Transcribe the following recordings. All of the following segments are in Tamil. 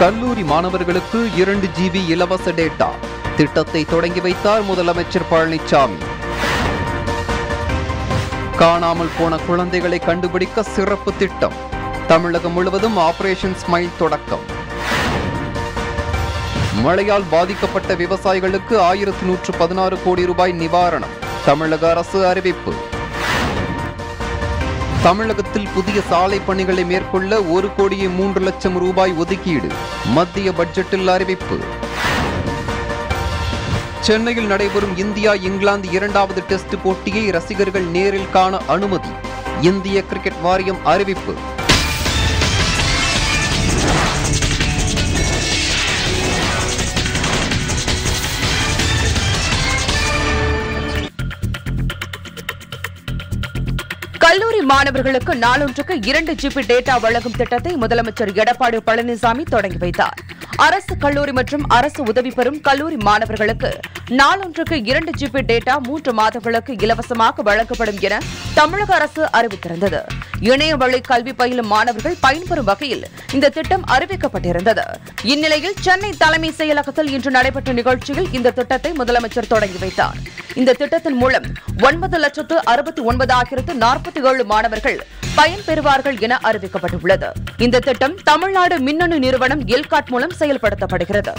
கல்லூரி மாணவர்களுக்கு 2 GB இலவச டேட்டா திட்டத்தை தொடங்கி வைத்தார் முதலமைச்சர் பழனிசாமி. காணாமல் போன குழந்தைகளை கண்டுபிடிக்க சிறப்பு திட்டம், தமிழகம் முழுவதும் ஆபரேஷன் ஸ்மைல் தொடக்கம். மழையால் பாதிக்கப்பட்ட விவசாயிகளுக்கு 1116 கோடி ரூபாய் நிவாரணம், தமிழக அரசு அறிவிப்பு. தமிழகத்தில் புதிய சாலை பணிகளை மேற்கொள்ள 1,03,00,000 ரூபாய் ஒதுக்கீடு, மத்திய பட்ஜெட்டில் அறிவிப்பு. சென்னையில் நடைபெறும் இந்தியா இங்கிலாந்து 2வது டெஸ்ட் போட்டியை ரசிகர்கள் நேரில் காண அனுமதி, இந்திய கிரிக்கெட் வாரியம் அறிவிப்பு. கல்லூரி மாணவர்களுக்கு நாளொன்றுக்கு 2 GB டேட்டா வழங்கும் திட்டத்தை முதலமைச்சர் எடப்பாடி பழனிசாமி தொடங்கி வைத்தார். அரசு கல்லூரி மற்றும் அரசு உதவி பெறும் கல்லூரி மாணவர்களுக்கு நாளொன்றுக்கு 2 GB டேட்டா 3 மாதங்களுக்கு இலவசமாக வழங்கப்படும் என தமிழக அரசு அறிவித்திருந்தது. இணைய வழி கல்வி பயிலும் மாணவர்கள் பயன்பெறும் வகையில் இந்த திட்டம் அறிவிக்கப்பட்டிருந்தது. இந்நிலையில் சென்னை தலைமை செயலகத்தில் இன்று நடைபெற்ற நிகழ்ச்சியில் இந்த திட்டத்தை முதலமைச்சர் தொடங்கி வைத்தார். இந்த திட்டத்தின் மூலம் 9,69,047 மாணவர்கள் பயன்பெறுவார்கள் என அறிவிக்கப்பட்டுள்ளது. இந்த திட்டம் தமிழ்நாடு மின்னணு நிறுவனம் எல்காட் மூலம் செயல்படுத்தப்படுகிறது.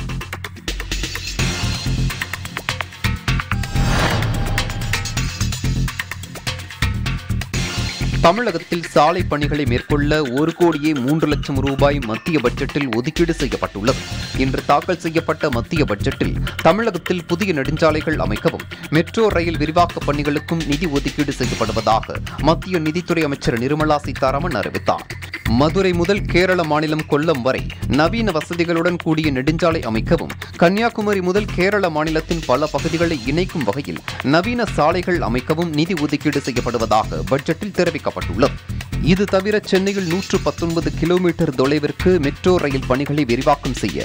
தமிழகத்தில் சாலை பணிகளை மேற்கொள்ள 1,03,00,000 ரூபாய் மத்திய பட்ஜெட்டில் ஒதுக்கீடு செய்யப்பட்டுள்ளது. இன்று தாக்கல் செய்யப்பட்ட மத்திய பட்ஜெட்டில் தமிழகத்தில் புதிய நெடுஞ்சாலைகள் அமைக்கவும் மெட்ரோ ரயில் விரிவாக்க பணிகளுக்கும் நிதி ஒதுக்கீடு செய்யப்படுவதாக மத்திய நிதித்துறை அமைச்சர் நிர்மலா சீதாராமன் அறிவித்தார். மதுரை முதல் கேரள மாநிலம் கொல்லம் வரை நவீன வசதிகளுடன் கூடிய நெடுஞ்சாலை அமைக்கவும், கன்னியாகுமரி முதல் கேரள மாநிலத்தின் பல பகுதிகளை இணைக்கும் வகையில் நவீன சாலைகள் அமைக்கவும் நிதி ஒதுக்கீடு செய்யப்படுவதாக பட்ஜெட்டில் தெரிவிக்கப்பட்டுள்ளது. இது தவிர சென்னையில் 119 கிலோமீட்டர் தொலைவிற்கு மெட்ரோ ரயில் பணிகளை விரிவாக்கம் செய்ய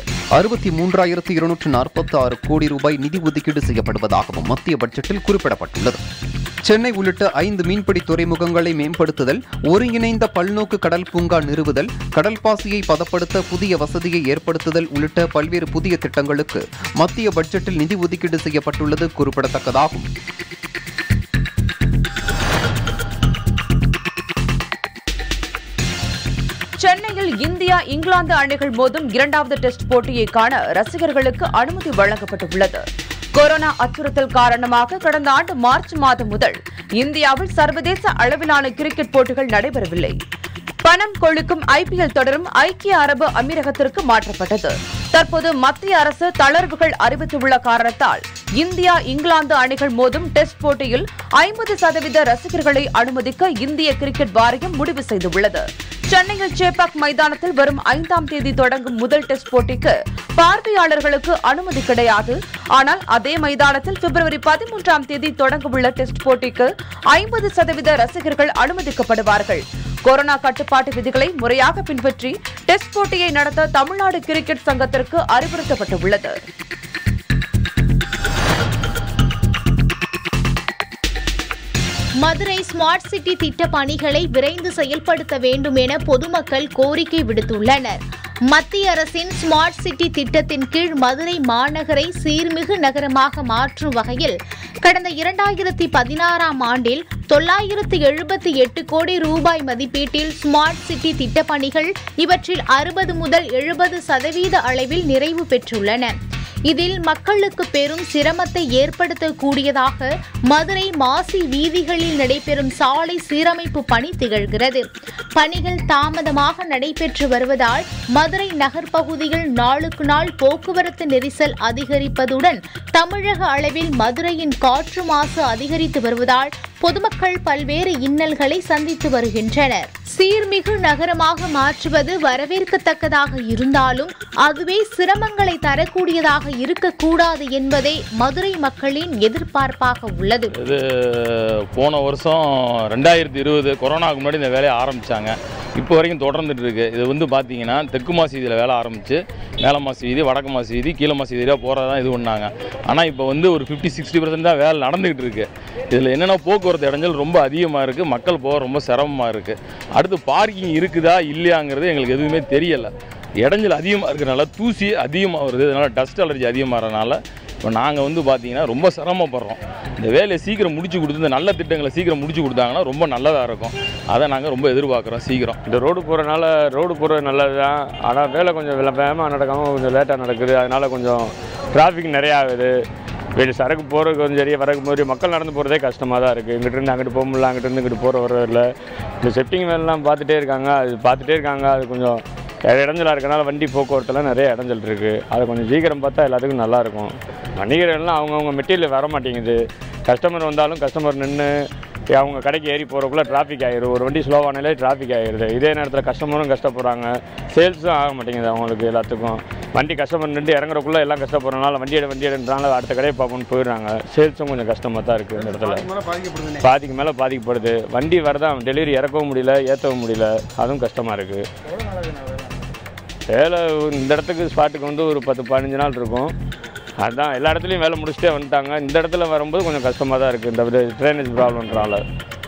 63,246 கோடி ரூபாய் நிதி ஒதுக்கீடு செய்யப்படுவதாகவும் மத்திய பட்ஜெட்டில் குறிப்பிடப்பட்டுள்ளது. சென்னை உள்ளிட்ட 5 மீன்பிடி துறைமுகங்களை மேம்படுத்துதல், ஒருங்கிணைந்த பல்நோக்கு கடல் பூங்கா நிறுவுதல், கடல் பாசியை பதப்படுத்த புதிய வசதியை ஏற்படுத்துதல் உள்ளிட்ட பல்வேறு புதிய திட்டங்களுக்கு மத்திய பட்ஜெட்டில் நிதி ஒதுக்கீடு செய்யப்பட்டுள்ளது குறிப்பிடத்தக்கதாகும். சென்னையில் இந்தியா இங்கிலாந்து அணிகள் மோதும் 2வது டெஸ்ட் போட்டியை காண ரசிகர்களுக்கு அனுமதி வழங்கப்பட்டுள்ளது. கொரோனா அச்சுறுத்தல் காரணமாக கடந்த ஆண்டு மார்ச் மாதம் முதல் இந்தியாவில் சர்வதேச அளவிலான கிரிக்கெட் போட்டிகள் நடைபெறவில்லை. பணம் கொழிக்கும் IPL தொடரும் ஐக்கிய அரபு அமீரகத்திற்கு மாற்றப்பட்டது. தற்போது மத்திய அரசு தளர்வுகள் அறிவித்துள்ள காரணத்தால் இந்தியா இங்கிலாந்து அணிகள் மோதும் டெஸ்ட் போட்டியில் 50% ரசிகர்களை அனுமதிக்க இந்திய கிரிக்கெட் வாரியம் முடிவு செய்துள்ளது. சென்னையில் சேப்பாக் மைதானத்தில் வரும் 5ஆம் தேதி தொடங்கும் முதல் டெஸ்ட் போட்டிக்கு பார்வையாளர்களுக்கு அனுமதி கிடையாது. ஆனால் அதே மைதானத்தில் பிப்ரவரி 13ஆம் தேதி தொடங்கவுள்ள டெஸ்ட் போட்டிக்கு 50% ரசிகர்கள் அனுமதிக்கப்படுவார்கள். கொரோனா கட்டுப்பாட்டு விதிகளை முறையாக பின்பற்றி டெஸ்ட் போட்டியை நடத்த தமிழ்நாடு கிரிக்கெட் சங்கத்திற்கு அறிவுறுத்தப்பட்டுள்ளது. மதுரை ஸ்மார்ட் சிட்டி திட்ட பணிகளை விரைந்து செயல்படுத்த வேண்டும் என பொதுமக்கள் கோரிக்கை விடுத்துள்ளனர். மத்திய அரசின் ஸ்மார்ட் சிட்டி திட்டத்தின் கீழ் மதுரை மாநகரை சீர்மிகு நகரமாக மாற்றும் வகையில் கடந்த 2016ஆம் ஆண்டில் 978 கோடி ரூபாய் மதிப்பீட்டில் ஸ்மார்ட் சிட்டி திட்டப்பணிகள் இவற்றில் 60 முதல் 70% அளவில் நிறைவு பெற்றுள்ளன. இதில் மக்களுக்கு பெரும் சிரமத்தை ஏற்படுத்தக்கூடியதாக மதுரை மாசி வீதிகளில் நடைபெறும் சாலை சீரமைப்பு பணி திகழ்கிறது. பணிகள் தாமதமாக நடைபெற்று வருவதால் மதுரை நகர் பகுதியில் நாளுக்கு நாள் போக்குவரத்து நெரிசல் அதிகரிப்பதுடன் தமிழக அளவில் மதுரையின் காற்று மாசு அதிகரித்து வருவதால் பொதுமக்கள் பல்வேறு இன்னல்களை சந்தித்து வருகின்றனர். சீர்மிகு நகரமாக மாற்றுவது வரவேற்கத்தக்கதாக இருந்தாலும் அதுவே சிரமங்களை தரக்கூடியதாக இருக்கக்கூடாது என்பதே மதுரை மக்களின் எதிர்பார்ப்பாக உள்ளது. இது போன வருஷம் 2020 கொரோனாவுக்கு முன்னாடி இந்த வேலையை ஆரம்பித்தாங்க. இப்போ வரைக்கும் தொடர்ந்துட்டு இருக்கு. இது பார்த்தீங்கன்னா தெற்கு மாசி வீதியில் வேலை ஆரம்பித்து மேலே மாசி வீதி, வடக்கு மாசி வீதி, கீழே மாசி வீதியாக போகிறதான் இது பண்ணாங்க. ஆனால் இப்போ ஒரு 50-60% தான் வேலை நடந்துக்கிட்டு இருக்குது. இதில் என்னென்னா போக்குவரத்து இடைஞ்சல் ரொம்ப அதிகமாக இருக்குது. மக்கள் போக ரொம்ப சிரமமாக இருக்குது. அடுத்து பார்க்கிங் இருக்குதா இல்லையாங்கிறது எங்களுக்கு எதுவுமே தெரியலை. இடைஞ்சல் அதிகமாக இருக்கிறனால தூசி அதிகமாக வருது, அதனால் டஸ்ட் அலர்ஜி அதிகமாகறதுனால இப்போ நாங்கள் வந்து பார்த்திங்கன்னா ரொம்ப சிரமப்படுறோம். இந்த வேலையை சீக்கிரம் முடிச்சு கொடுத்து இந்த நல்ல திட்டங்களை சீக்கிரம் முடிச்சு கொடுத்தாங்கன்னா ரொம்ப நல்லதாக இருக்கும். அதை நாங்கள் ரொம்ப எதிர்பார்க்குறோம். சீக்கிரம் இந்த ரோடு போகிறது நல்லது தான். ஆனால் வேலை கொஞ்சம் வேகமாக நடக்காமல் கொஞ்சம் லேட்டாக நடக்குது. அதனால் கொஞ்சம் டிராஃபிக் நிறையா ஆகுது. வெளியே சரக்கு போகிறதுக்கு கொஞ்சம் சரியாக வரக்கு போது மக்கள் நடந்து போகிறதே கஷ்டமாக தான் இருக்குது. இங்கிட்டிருந்து அங்கிட்டு போக முடியல, அங்கிட்டிருந்து இங்கிட்டு போகிற வரதில்லை. இந்த செப்டிங் வேலைலாம் பார்த்துட்டே இருக்காங்க. அது கொஞ்சம் இடைஞ்சலாக இருக்கனால வண்டி போக்குவரத்துலாம் நிறைய இடைஞ்சல் இருக்குது. அதை கொஞ்சம் சீக்கிரம் பார்த்தா எல்லாத்துக்கும் நல்லாயிருக்கும். வணிகர்கள்லாம் அவங்கவுங்க மெட்டீரியல் வர மாட்டேங்குது. கஸ்டமர் வந்தாலும் கஸ்டமர் நின்று அவங்க கடைக்கு ஏறி போகிறக்குள்ளே டிராஃபிக் ஆகிடும். ஒரு வண்டி ஸ்லோவானாலே டிராஃபிக் ஆகிடுது. இதே நேரத்தில் கஸ்டமரும் கஷ்டப்படுறாங்க, சேல்ஸும் ஆக மாட்டேங்குது அவங்களுக்கு எல்லாத்துக்கும். வண்டி கஸ்டமர் நின்று இறங்குறக்குள்ளே எல்லாம் கஷ்டப்படுறதுனால வண்டி எடுன்றனால அடுத்த கடையை பார்ப்போன்னு போயிடுறாங்க. சேல்ஸும் கொஞ்சம் கஷ்டமாக தான் இருக்குது. இந்த இடத்துல பாதிக்கு மேலே பாதிக்கப்படுது. வண்டி வரதான் டெலிவரி இறக்கவும் முடியல, ஏற்றவும் முடியல. அதுவும் கஷ்டமாக இருக்குது. வேலை இந்த இடத்துக்கு ஸ்பாட்டுக்கு வந்து ஒரு 10-15 நாள் இருக்கும். அதுதான் எல்லா இடத்துலையும் வேலை முடிச்சுட்டே வந்துட்டாங்க. இந்த இடத்துல வரும்போது கொஞ்சம் கஷ்டமாக தான் இருக்குது இந்த ட்ரைனேஜ் ப்ராப்ளம்ன்றனால.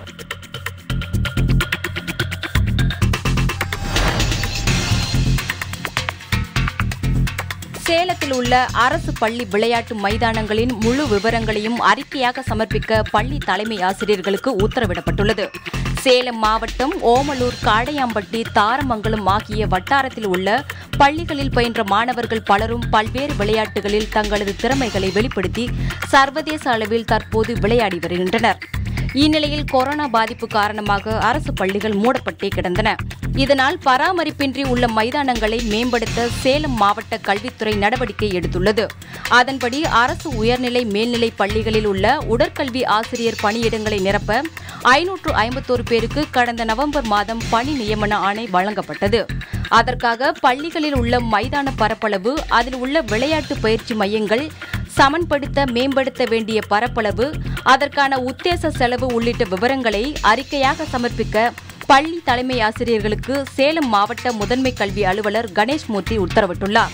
சேலத்தில் உள்ள அரசு பள்ளி விளையாட்டு மைதானங்களின் முழு விவரங்களையும் அறிக்கையாக சமர்ப்பிக்க பள்ளி தலைமை ஆசிரியர்களுக்கு உத்தரவிடப்பட்டுள்ளது. சேலம் மாவட்டம் ஓமலூர், காடையாம்பட்டி, தாரமங்கலம் ஆகிய வட்டாரத்தில் உள்ள பள்ளிகளில் பயின்ற மாணவர்கள் பலரும் பல்வேறு விளையாட்டுகளில் தங்களது திறமைகளை வெளிப்படுத்தி சர்வதேச அளவில் தற்போது விளையாடி வருகின்றனர். இந்நிலையில் கொரோனா பாதிப்பு காரணமாக அரசு பள்ளிகள் மூடப்பட்டே கிடந்தன. இதனால் பராமரிப்பின்றி உள்ள மைதானங்களை மேம்படுத்த சேலம் மாவட்ட கல்வித்துறை நடவடிக்கை எடுத்துள்ளது. அதன்படி அரசு உயர்நிலை மேல்நிலை பள்ளிகளில் உள்ள உடற்கல்வி ஆசிரியர் பணியிடங்களை நிரப்ப 551 பேருக்கு கடந்த நவம்பர் மாதம் பணி நியமன ஆணை வழங்கப்பட்டது. அதற்காக பள்ளிகளில் உள்ள மைதான பரப்பளவு, அதில் உள்ள விளையாட்டு பயிற்சி மையங்கள், சமன்படுத்த மேம்படுத்த வேண்டிய பரப்பளவு, அதற்கான உத்தேச செலவு உள்ளிட்ட விவரங்களை அறிக்கையாக சமர்ப்பிக்க பள்ளி தலைமை ஆசிரியர்களுக்கு சேலம் மாவட்ட முதன்மை கல்வி அலுவலர் கணேஷ்மூர்த்தி உத்தரவிட்டுள்ளார்.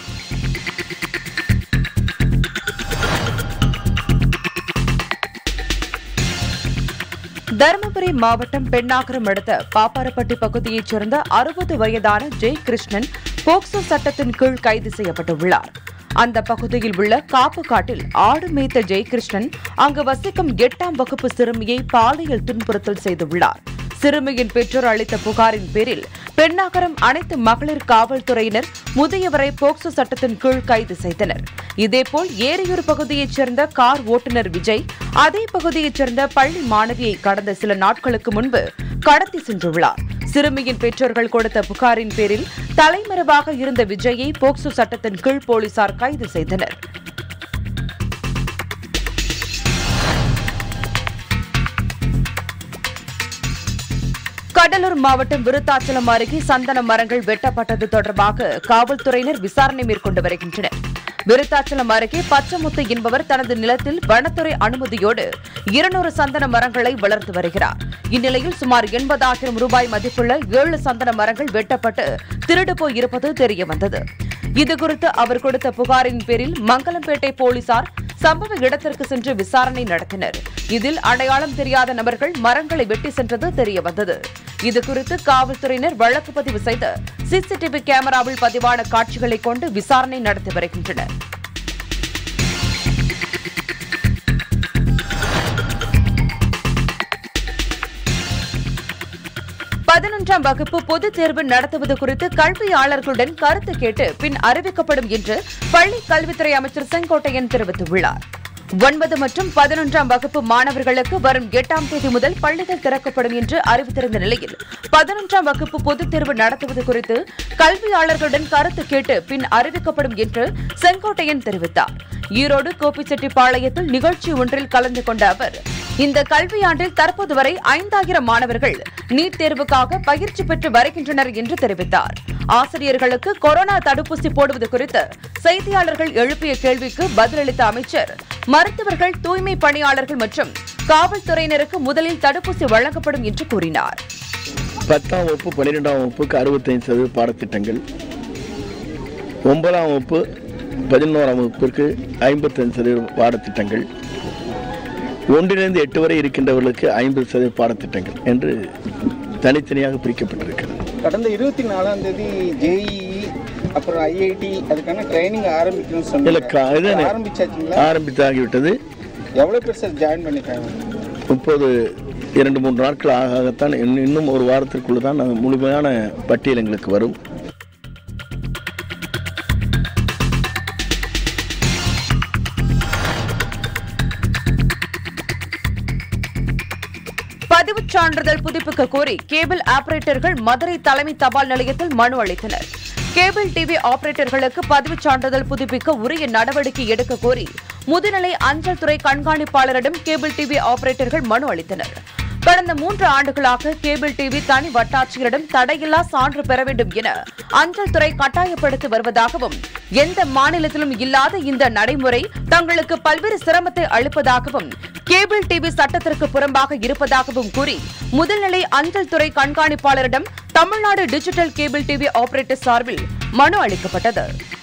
தருமபுரி மாவட்டம் பெண்ணாகரம் அடுத்த பாப்பாரப்பட்டி பகுதியைச் சேர்ந்த 60 வயதான ஜெயகிருஷ்ணன் போக்சோ சட்டத்தின் கீழ் கைது செய்யப்பட்டுள்ளார். அந்த பகுதியில் உள்ள காப்பு காட்டில் ஆடு மேய்த்த ஜெயகிருஷ்ணன் அங்கு வசிக்கும் 8ஆம் வகுப்பு சிறுமியை பாலியல் துன்புறுத்தல் செய்துள்ளார். சிறுமியின் பெற்றோர் அளித்த புகாரின் பேரில் பெண்ணாகரம் அனைத்து மகளிர் காவல்துறையினர் முதியவரை போக்சோ சட்டத்தின் கீழ் கைது செய்தனர். இதேபோல் ஏரியூர் பகுதியைச் சேர்ந்த கார் ஓட்டுநர் விஜய் அதே பகுதியைச் சேர்ந்த பள்ளி மாணவியை கடந்த சில நாட்களுக்கு முன்பு கடத்தி சென்றுள்ளார். சிறுமியின் பெற்றோர்கள் கொடுத்த புகாரின் பேரில் தலைமறைவாக இருந்த விஜயை போக்சோ சட்டத்தின் கீழ் போலீசார் கைது செய்தனர். கடலூர் மாவட்டம் விருத்தாச்சலம் அருகே சந்தன மரங்கள் வெட்டப்பட்டது தொடர்பாக காவல்துறையினர் விசாரணை மேற்கொண்டு வருகின்றனர். விருத்தாச்சலம் அருகே பச்சமுத்து என்பவர் தனது நிலத்தில் வனத்துறை அனுமதியோடு 200 சந்தன மரங்களை வளர்த்து வருகிறார். இந்நிலையில் சுமார் 80,000 ரூபாய் மதிப்புள்ள 7 சந்தன மரங்கள் வெட்டப்பட்டு திருடு போய் இருப்பது தெரியவந்தது. இதுகுறித்து அவர் கொடுத்த புகாரின் பேரில் மங்கலம்பேட்டை போலீசார் சம்பவ இடத்திற்கு சென்று விசாரணை நடத்தினர். இதில் அடையாளம் தெரியாத நபர்கள் மரங்களை வெட்டி சென்றது தெரியவந்தது. இதுகுறித்து காவல்துறையினர் வழக்கு பதிவு செய்து சிசிடிவி கேமராவில் பதிவான காட்சிகளை கொண்டு விசாரணை நடத்தி வருகின்றனர். பதினொன்றாம் வகுப்பு பொதுத் தேர்வு நடத்துவது குறித்து கல்வியாளர்களுடன் கருத்து கேட்டு பின் அறிவிக்கப்படும் என்று பள்ளி கல்வித்துறை அமைச்சர் செங்கோட்டையன் தெரிவித்துள்ளார். 9 மற்றும் 11ஆம் வகுப்பு மாணவர்களுக்கு வரும் 8ஆம் தேதி முதல் பள்ளிகள் திறக்கப்படும் என்று அறிவித்திருந்த நிலையில் 11ஆம் வகுப்பு பொதுத் தேர்வு நடத்துவது குறித்து கல்வியாளர்களுடன் கருத்து கேட்டு பின் அறிவிக்கப்படும் என்று செங்கோட்டையன் தெரிவித்தார். ஈரோடு கோபிச்செட்டிப்பாளையத்தில் நிகழ்ச்சி ஒன்றில் கலந்து கொண்ட அவர், இந்த கல்வியாண்டில் தற்போது வரை 5000 மாணவர்கள் நீட் தேர்வுக்காக பயிற்சி பெற்று வருகின்றனர் என்று தெரிவித்தார். ஆசிரியர்களுக்கு கொரோனா தடுப்பூசி போடுவது குறித்து செய்தியாளர்கள் எழுப்பிய கேள்விக்கு பதிலளித்த அமைச்சர், மருத்துவர்கள், தூய்மை பணியாளர்கள் மற்றும் காவல்துறையினருக்கு முதலில் தடுப்பூசி வழங்கப்படும் என்று கூறினார். 10ஆம் வகுப்பு 12ஆம் வகுப்புக்கு 65% பாடத்திட்டங்கள், 9ஆம் வகுப்பு 11ஆம் வகுப்பிற்கு 55% பாடத்திட்டங்கள், 1லிருந்து 8 வரை இருக்கின்றவர்களுக்கு 50% பாடத்திட்டங்கள் என்று தனித்தனியாக பிரிக்கப்பட்டிருக்கிறது. கடந்த 24ஆம் தேதி ஜேஇஇ அப்புறம் ஐஐடி அதுக்கான ட்ரைனிங் ஆரம்பிக்கணும்னு சொன்னீங்க. ஆரம்பிச்சாச்சுங்களா? ஆரம்பித்தாகிவிட்டது. எவ்வளோ பேர் சார் ஜாயின் பண்ணிட்டாங்க? 2-3 நாட்கள் ஆகத்தான், இன்னும் ஒரு வாரத்திற்குள்ள தான் முழுமையான பட்டியல் எங்களுக்கு வரும். பதிவுச் சான்றிதழ் புதுப்பிக்க கோரி கேபிள் ஆபரேட்டர்கள் மதுரை தலைமை தபால் நிலையத்தில் மனு அளித்தனர். கேபிள் டிவி ஆபரேட்டர்களுக்கு பதிவுச் சான்றிதழ் புதுப்பிக்க உரிய நடவடிக்கை எடுக்க கோரி முதுநிலை அஞ்சல் துறை கண்காணிப்பாளரிடம் கேபிள் டிவி ஆபரேட்டர்கள் மனு அளித்தனர். கடந்த 3 ஆண்டுகளாக கேபிள் டிவி தனி வட்டாட்சியரிடம் தடையில்லா சான்று பெற வேண்டும் என அஞ்சல் துறை கட்டாயப்படுத்தி வருவதாகவும், எந்த மாநிலத்திலும் இல்லாத இந்த நடைமுறை தங்களுக்கு பல்வேறு சிரமத்தை அளிப்பதாகவும், கேபிள் டிவி சட்டத்திற்கு புறம்பாக இருப்பதாகவும் கூறி முதல்நிலை அஞ்சல் துறை கண்காணிப்பாளரிடம் Tamil Nadu digital cable TV operator சார்பில் மனு அளிக்கப்பட்டது.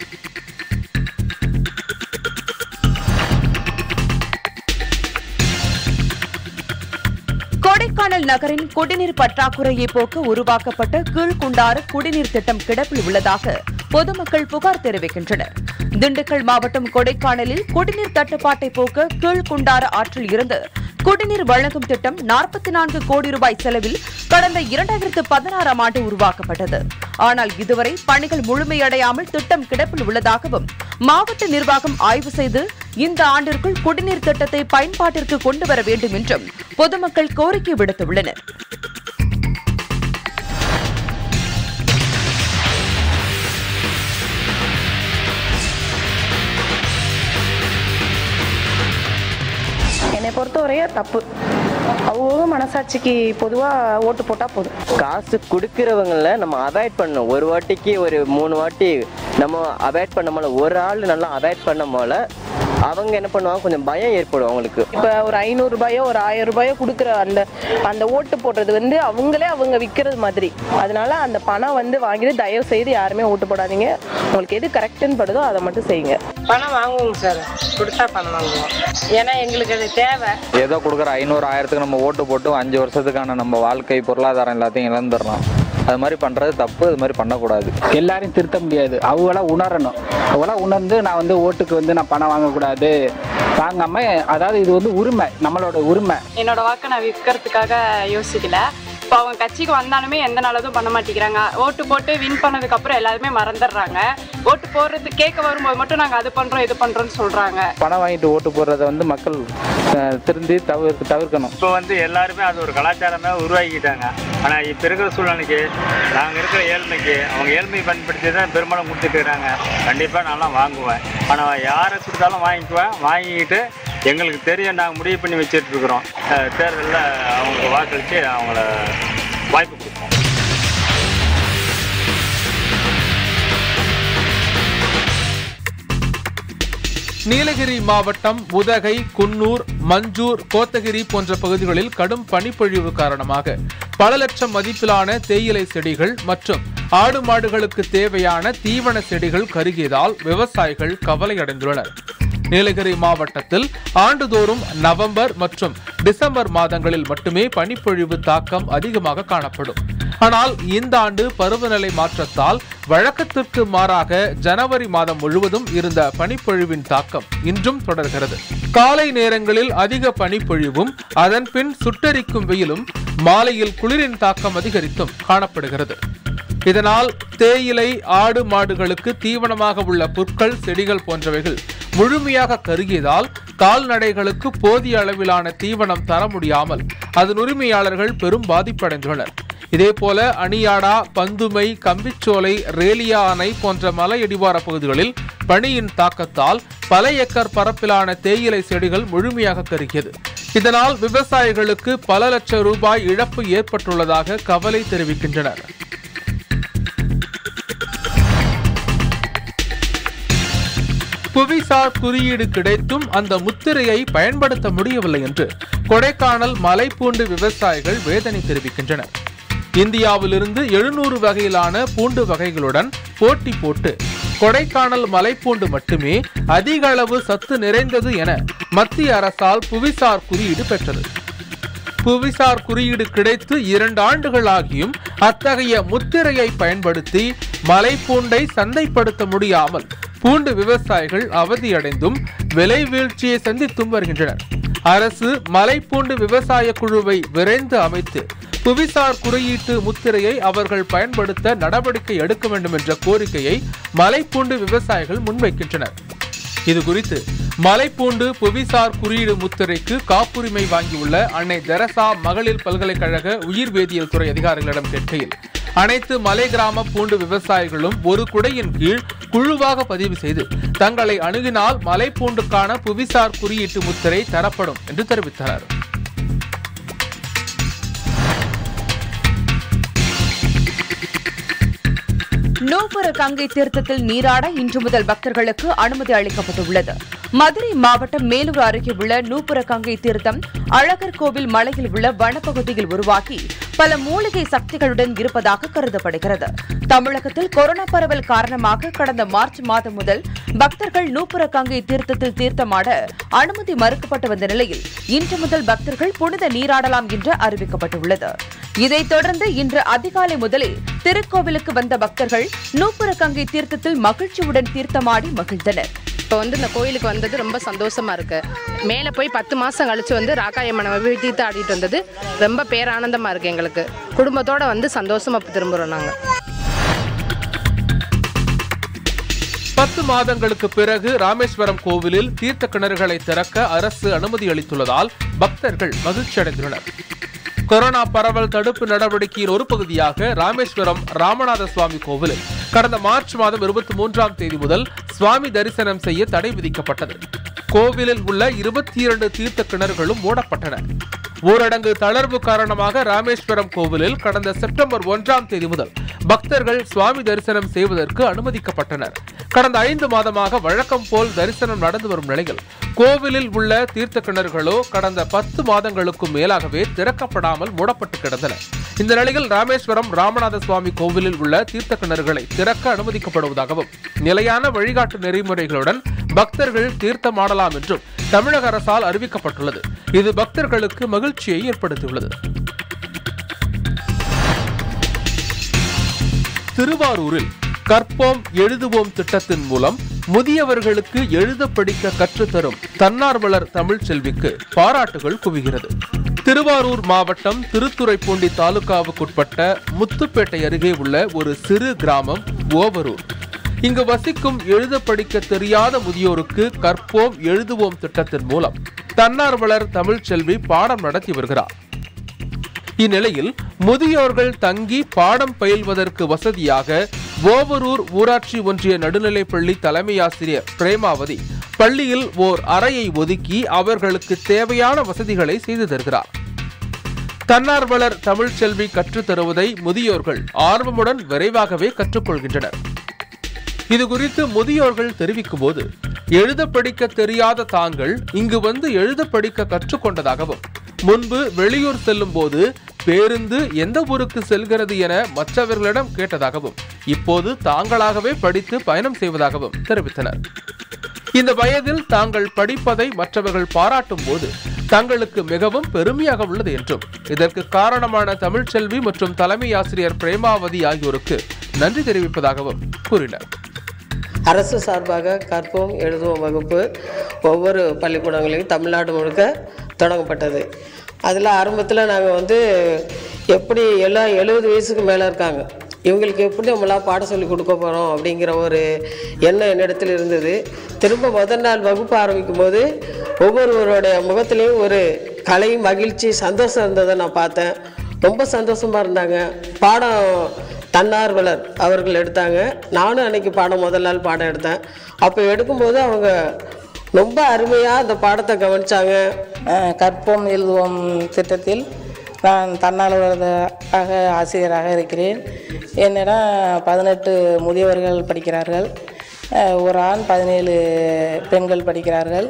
கொடைக்கானல் நகரின் குடிநீர் பற்றாக்குறையை போக்க உருவாக்கப்பட்ட கீழ்குண்டாறு குடிநீர் திட்டம் கிடப்பில் உள்ளதாக பொதுமக்கள் புகார் தெரிவிக்கின்றனர். திண்டுக்கல் மாவட்டம் கொடைக்கானலில் குடிநீர் தட்டுப்பாட்டை போக்க கீழ்குண்டாறு ஆற்றில் இருந்து குடிநீர் வழங்கும் திட்டம் 44 கோடி ரூபாய் செலவில் கடந்த 2016ஆம் ஆண்டு உருவாக்கப்பட்டது. ஆனால் இதுவரை பணிகள் முழுமையடையாமல் திட்டம் கிடப்பில் உள்ளதாகவும், மாவட்ட நிர்வாகம் ஆய்வு செய்து இந்த ஆண்டிற்குள் குடிநீர் திட்டத்தை பயன்பாட்டிற்கு கொண்டு வர வேண்டும் என்றும் பொதுமக்கள் கோரிக்கை விடுத்துள்ளனர். என்னை பொறுத்தவரையே தப்பு. அவங்க மனசாட்சிக்கு பொதுவாக ஓட்டு போட்டால் போதும். காசு கொடுக்குறவங்கள நம்ம அவாய்ட் பண்ணணும். ஒரு வாட்டிக்கு ஒரு 3 வாட்டி நம்ம அவாய்ட் பண்ண போல, ஒரு ஆள் நல்லா அவாய்ட் பண்ண போல அவங்க என்ன பண்ணுவாங்க, கொஞ்சம் பயம் ஏற்படும் அவங்களுக்கு. இப்போ ஒரு 500 ரூபாயோ ஒரு 1000 ரூபாயோ கொடுக்குற அந்த ஓட்டு போடுறது வந்து அவங்க விற்கிறது மாதிரி. அதனால அந்த பணம் வாங்கிட்டு தயவு செய்து யாருமே ஓட்டு போடாதீங்க. உங்களுக்கு எது கரெக்டுன்னு படுதோ அதை மட்டும் செய்யுங்க. பணம் வாங்குவோங்க சார், கொடுத்தா பணம் வாங்குவோம். ஏன்னா எங்களுக்கு அது தேவை. ஏதோ கொடுக்குற 500 1000க்கு நம்ம ஓட்டு போட்டு 5 வருஷத்துக்கான நம்ம வாழ்க்கை பொருளாதாரம் எல்லாத்தையும் இழந்துடலாம். அது மாதிரி பண்ணுறது தப்பு. அது மாதிரி பண்ணக்கூடாது. எல்லாரையும் திருத்த முடியாது. அவங்களாம் உணரணும். அவங்களாம் உணர்ந்து நான் ஓட்டுக்கு நான் பணம் வாங்கக்கூடாது, வாங்காம, அதாவது இது உரிமை, நம்மளோட உரிமை. என்னோட வாக்கை நான் விற்கிறதுக்காக யோசிக்கல. இப்போ அவங்க கட்சிக்கு வந்தாலுமே எந்த நல்லதும் பண்ண மாட்டேங்கிறாங்க. ஓட்டு போட்டு வின் பண்ணதுக்கு அப்புறம் எல்லாருமே மறந்துடுறாங்க. ஓட்டு போடுறது கேட்க வரும்போது மட்டும் நாங்கள் அது பண்ணுறோம் இது பண்ணுறோம்னு சொல்கிறாங்க. பணம் வாங்கிட்டு ஓட்டு போடுறத மக்கள் திருந்தி தவிர்க்கணும். இப்போ எல்லாருமே அது ஒரு கலாச்சாரமே உருவாக்கிட்டாங்க. ஆனால் இப்போ இருக்கிற சூழ்நிலைக்கு நாங்கள் இருக்கிற ஏழ்மைக்கு அவங்க ஏழ்மையை பயன்படுத்தி தான் பெரும்பாலும் கொடுத்துட்டு இருக்கிறாங்க. கண்டிப்பாக நான்லாம் வாங்குவேன். ஆனால் யாரை கொடுத்தாலும் வாங்கிக்குவேன். வாங்கிக்கிட்டு எங்களுக்கு தெரியும், நாங்கள் முடிவு பண்ணி வச்சுட்ருக்குறோம். தேர்தலில் அவங்களுக்கு வாக்களித்து அவங்கள வாய்ப்பு கொடுப்போம். நீலகிரி மாவட்டம் உதகை, குன்னூர், மஞ்சூர், கோத்தகிரி போன்ற பகுதிகளில் கடும் பனிப்பொழிவு காரணமாக பல லட்சம் மதிப்பிலான தேயிலை செடிகள் மற்றும் ஆடு மாடுகளுக்கு தேவையான தீவன செடிகள் கருகியதால் விவசாயிகள் கவலையடைந்துள்ளனர். நீலகிரி மாவட்டத்தில் ஆண்டுதோறும் நவம்பர் மற்றும் டிசம்பர் மாதங்களில் மட்டுமே பனிப்பொழிவு தாக்கம் அதிகமாக காணப்படும். ஆனால் இந்த ஆண்டு பருவநிலை மாற்றத்தால் வழக்கத்திற்கு மாறாக ஜனவரி மாதம் முழுவதும் இருந்த பனிப்பொழிவின் தாக்கம் இன்றும் தொடர்கிறது. காலை நேரங்களில் அதிக பனிப்பொழிவும் அதன் பின் சுட்டெரிக்கும் வெயிலும் மாலையில் குளிரின் தாக்கம் அதிகரித்தும் காணப்படுகிறது. இதனால் தேயிலை, ஆடு மாடுகளுக்கு தீவனமாக உள்ள புற்கள், செடிகள் போன்றவைகள் முழுமையாக கருகியதால் கால்நடைகளுக்கு போதிய அளவிலான தீவனம் தர முடியாமல் அதன் உரிமையாளர்கள் பெரும் பாதிப்படைந்துள்ளனர். இதேபோல அணியாடா, பந்துமை, கம்பிச்சோலை, ரேலியா அணை போன்ற மலை அடிவார பகுதிகளில் பனியின் தாக்கத்தால் பல ஏக்கர் பரப்பிலான தேயிலை செடிகள் முழுமையாக கருகியது. இதனால் விவசாயிகளுக்கு பல லட்சம் ரூபாய் இழப்பு ஏற்பட்டுள்ளதாக கவலை தெரிவிக்கின்றனர். புவிசார் குறியீடு கிடைத்தும் அந்த முத்திரையை பயன்படுத்த முடியவில்லை என்று கொடைக்கானல் மலைப்பூண்டு விவசாயிகள் வேதனை தெரிவிக்கின்றனர். இந்தியாவிலிருந்து 700 வகையிலான பூண்டு வகைகளுடன் போட்டி போட்டு கொடைக்கானல் மலைப்பூண்டு மட்டுமே அதிக அளவு சத்து நிறைந்தது என மத்திய அரசால் புவிசார் குறியீடு பெற்றது. புவிசார் குறியீடு கிடைத்து 2 ஆண்டுகள் ஆகியும் அத்தகைய முத்திரையை பயன்படுத்தி மலைப்பூண்டை சந்தைப்படுத்த முடியாமல் பூண்டு விவசாயிகள் அவதியடைந்தும் விலை வீழ்ச்சியை சந்தித்தும் வருகின்றனர். அரசு மலைப்பூண்டு விவசாய குழுவை விரைந்து அமைத்து புவிசார் குறியீட்டு முத்திரையை அவர்கள் பயன்படுத்த நடவடிக்கை எடுக்க வேண்டும் என்ற கோரிக்கையை மலைப்பூண்டு விவசாயிகள் முன்வைக்கின்றனர். இதுகுறித்து மலைப்பூண்டு புவிசார் குறியீடு முத்திரைக்கு காப்புரிமை வாங்கியுள்ள அன்னை தெரசா மகளிர் பல்கலைக்கழக உயிர் வேதியியல் துறை அதிகாரிகளிடம் கேட்கையில், அனைத்து மலை கிராம பூண்டு விவசாயிகளும் ஒரு குடையின் கீழ் குழுவாக பதிவு செய்து தங்களை அணுகினால் மலைப்பூண்டுக்கான புவிசார் குறியீட்டு முத்திரை தரப்படும் என்று தெரிவித்தனர். நூபுர கங்கை தீர்த்தத்தில் நீராட இன்று முதல் பக்தர்களுக்கு அனுமதி அளிக்கப்பட்டுள்ளது. மதுரை மாவட்டம் மேலூர் அருகே உள்ள நூபுர கங்கை தீர்த்தம் அழகர் கோவில் மலையில் உள்ள வனப்பகுதியில் உருவாக்கி பல மூலிகை சக்திகளுடன் இருப்பதாக கருதப்படுகிறது. தமிழகத்தில் கொரோனா பரவல் காரணமாக கடந்த மார்ச் மாதம் முதல் பக்தர்கள் நூபுர கங்கை தீர்த்தத்தில் தீர்த்தமாட அனுமதி மறுக்கப்பட்டு வந்த நிலையில் இன்று முதல் பக்தர்கள் புனித நீராடலாம் என்று அறிவிக்கப்பட்டுள்ளது. இதைத் தொடர்ந்து இன்று அதிகாலை முதலே திருக்கோவிலுக்கு வந்த பக்தர்கள் நூபுர கங்கை தீர்த்தத்தில் மகிழ்ச்சியுடன் தீர்த்தமாடி மகிழ்ந்தனர். இப்போ இந்த கோயிலுக்கு வந்தது ரொம்ப சந்தோஷமா இருக்கு. மேலே போய் 10 மாசம் கழிச்சு ராக்காயம்மனை தீர்த்து ஆடிட்டு வந்தது ரொம்ப பேரானந்தமா இருக்கு. எங்களுக்கு குடும்பத்தோட சந்தோஷமா திரும்புறோம். நாங்க 10 மாதங்களுக்கு பிறகு ராமேஸ்வரம் கோவிலில் தீர்த்த கிணறுகளை திறக்க அரசு அனுமதி அளித்துள்ளதால் பக்தர்கள் மகிழ்ச்சி அடைந்துள்ளனர். கொரோனா பரவல் தடுப்பு நடவடிக்கையின் ஒரு பகுதியாக ராமேஸ்வரம் ராமநாத சுவாமி கோவிலில் கடந்த மார்ச் மாதம் 23ஆம் தேதி முதல் சுவாமி தரிசனம் செய்ய தடை விதிக்கப்பட்டது. கோவிலில் உள்ள 22 தீர்த்த கிணறுகளும் மூடப்பட்டன. ஊரடங்கு தளர்வு காரணமாக ராமேஸ்வரம் கோவிலில் கடந்த செப்டம்பர் 1ஆம் தேதி முதல் பக்தர்கள் சுவாமி தரிசனம் செய்வதற்கு அனுமதிக்கப்பட்டனர். கடந்த 5 மாதமாக வழக்கம் போல் தரிசனம் நடந்து வரும் நிலையில் கோவிலில் உள்ள தீர்த்த கிணறுகளோ கடந்த 10 மாதங்களுக்கும் மேலாகவே திறக்கப்படாமல் மூடப்பட்டு கிடந்தன. இந்த நிலையில் ராமேஸ்வரம் ராமநாத சுவாமி கோவிலில் உள்ள தீர்த்த கிணறுகளை திறக்க அனுமதிக்கப்படுவதாகவும் நிலையான வழிகாட்டு நெறிமுறைகளுடன் பக்தர்கள் தீர்த்தமாடலாம் என்றும் தமிழக அரசால் அறிவிக்கப்பட்டுள்ளது. இது பக்தர்களுக்கு மகிழ்ச்சியை ஏற்படுத்தியுள்ளது. திருவாரூரில் கற்போம் எழுதுவோம் திட்டத்தின் மூலம் முதியவர்களுக்கு எழுத படிக்க கற்றுத்தரும் தன்னார்வலர் தமிழ்ச்செல்விக்கு பாராட்டுகள் குவிகிறது. திருவாரூர் மாவட்டம் திருத்துறைப்பூண்டி தாலுகாவுக்குட்பட்ட முத்துப்பேட்டை அருகே உள்ள ஒரு சிறு கிராமம் ஓவரூர். இங்கு வசிக்கும் எழுத படிக்க தெரியாத முதியோருக்கு கற்போம் எழுதுவோம் திட்டத்தின் மூலம் தன்னார்வலர் தமிழ்ச்செல்வி பாடம் நடத்தி வருகிறார். இந்நிலையில் முதியோர்கள் தங்கி பாடம் பயில்வதற்கு வசதியாக ஓவரூர் ஊராட்சி ஒன்றிய நடுநிலைப்பள்ளி தலைமை ஆசிரியர் பிரேமாவதி பள்ளியில் ஓர் அறையை ஒதுக்கி அவர்களுக்கு தேவையான வசதிகளை செய்து தருகிறார். தன்னார்வலர் தமிழ்ச்செல்வி கற்றுத்தருவதை முதியோர்கள் ஆர்வமுடன் விரைவாகவே கற்றுக்கொள்கின்றனர். இதுகுறித்து முதியோர்கள் தெரிவிக்கும் போது, எழுத படிக்க தெரியாத தாங்கள் இங்கு வந்து எழுத படிக்க கற்றுக்கொண்டதாகவும், முன்பு வெளியூர் செல்லும் போது பேருந்து எந்த ஊருக்கு செல்கிறது என மற்றவர்களிடம் கேட்டதாகவும், இப்போது தாங்களாகவே படித்து பயணம் செய்வதாகவும் தெரிவித்தனர். இந்த வயதில் தாங்கள் படிப்பதை மற்றவர்கள் பாராட்டும் போது தங்களுக்கு மிகவும் பெருமையாக உள்ளது என்றும், இதற்கு காரணமான தமிழ்ச்செல்வி மற்றும் தலைமை ஆசிரியர் பிரேமாவதி ஆகியோருக்கு நன்றி தெரிவிப்பதாகவும் கூறினர். அரசு சார்பாக கற்போம் எழுதுவோம் வகுப்பு ஒவ்வொரு பள்ளிக்கூடங்களையும் தமிழ்நாடு முழுக்க தொடங்கப்பட்டது. அதில் ஆரம்பத்தில் நாங்கள் எப்படி எல்லாம் 70 வயசுக்கு மேலே இருக்காங்க, இவங்களுக்கு எப்படி நம்மளாம் பாடம் சொல்லி கொடுக்க போகிறோம் அப்படிங்கிற ஒரு எண்ணம் என்னிடத்தில் இருந்தது. திரும்ப முதல் நாள் வகுப்பு ஆரம்பிக்கும் போது ஒவ்வொருவருடைய முகத்திலையும் ஒரு கலை, மகிழ்ச்சி, சந்தோஷம் இருந்ததை நான் பார்த்தேன். ரொம்ப சந்தோஷமாக இருந்தாங்க. பாடம் தன்னார்வலர் அவர்கள் எடுத்தாங்க. நானும் அன்றைக்கி முதல் நாள் பாடம் எடுத்தேன். அப்போ எடுக்கும்போது அவங்க ரொம்ப அருமையாக அந்த பாடத்தை கவனித்தாங்க. கற்போம் எழுதுவோம் திட்டத்தில் நான் தன்னார்வலராக ஆசிரியராக இருக்கிறேன். என்னிடம் 18 முதியவர்கள் படிக்கிறார்கள். ஒரு ஆண் 17 பெண்கள் படிக்கிறார்கள்.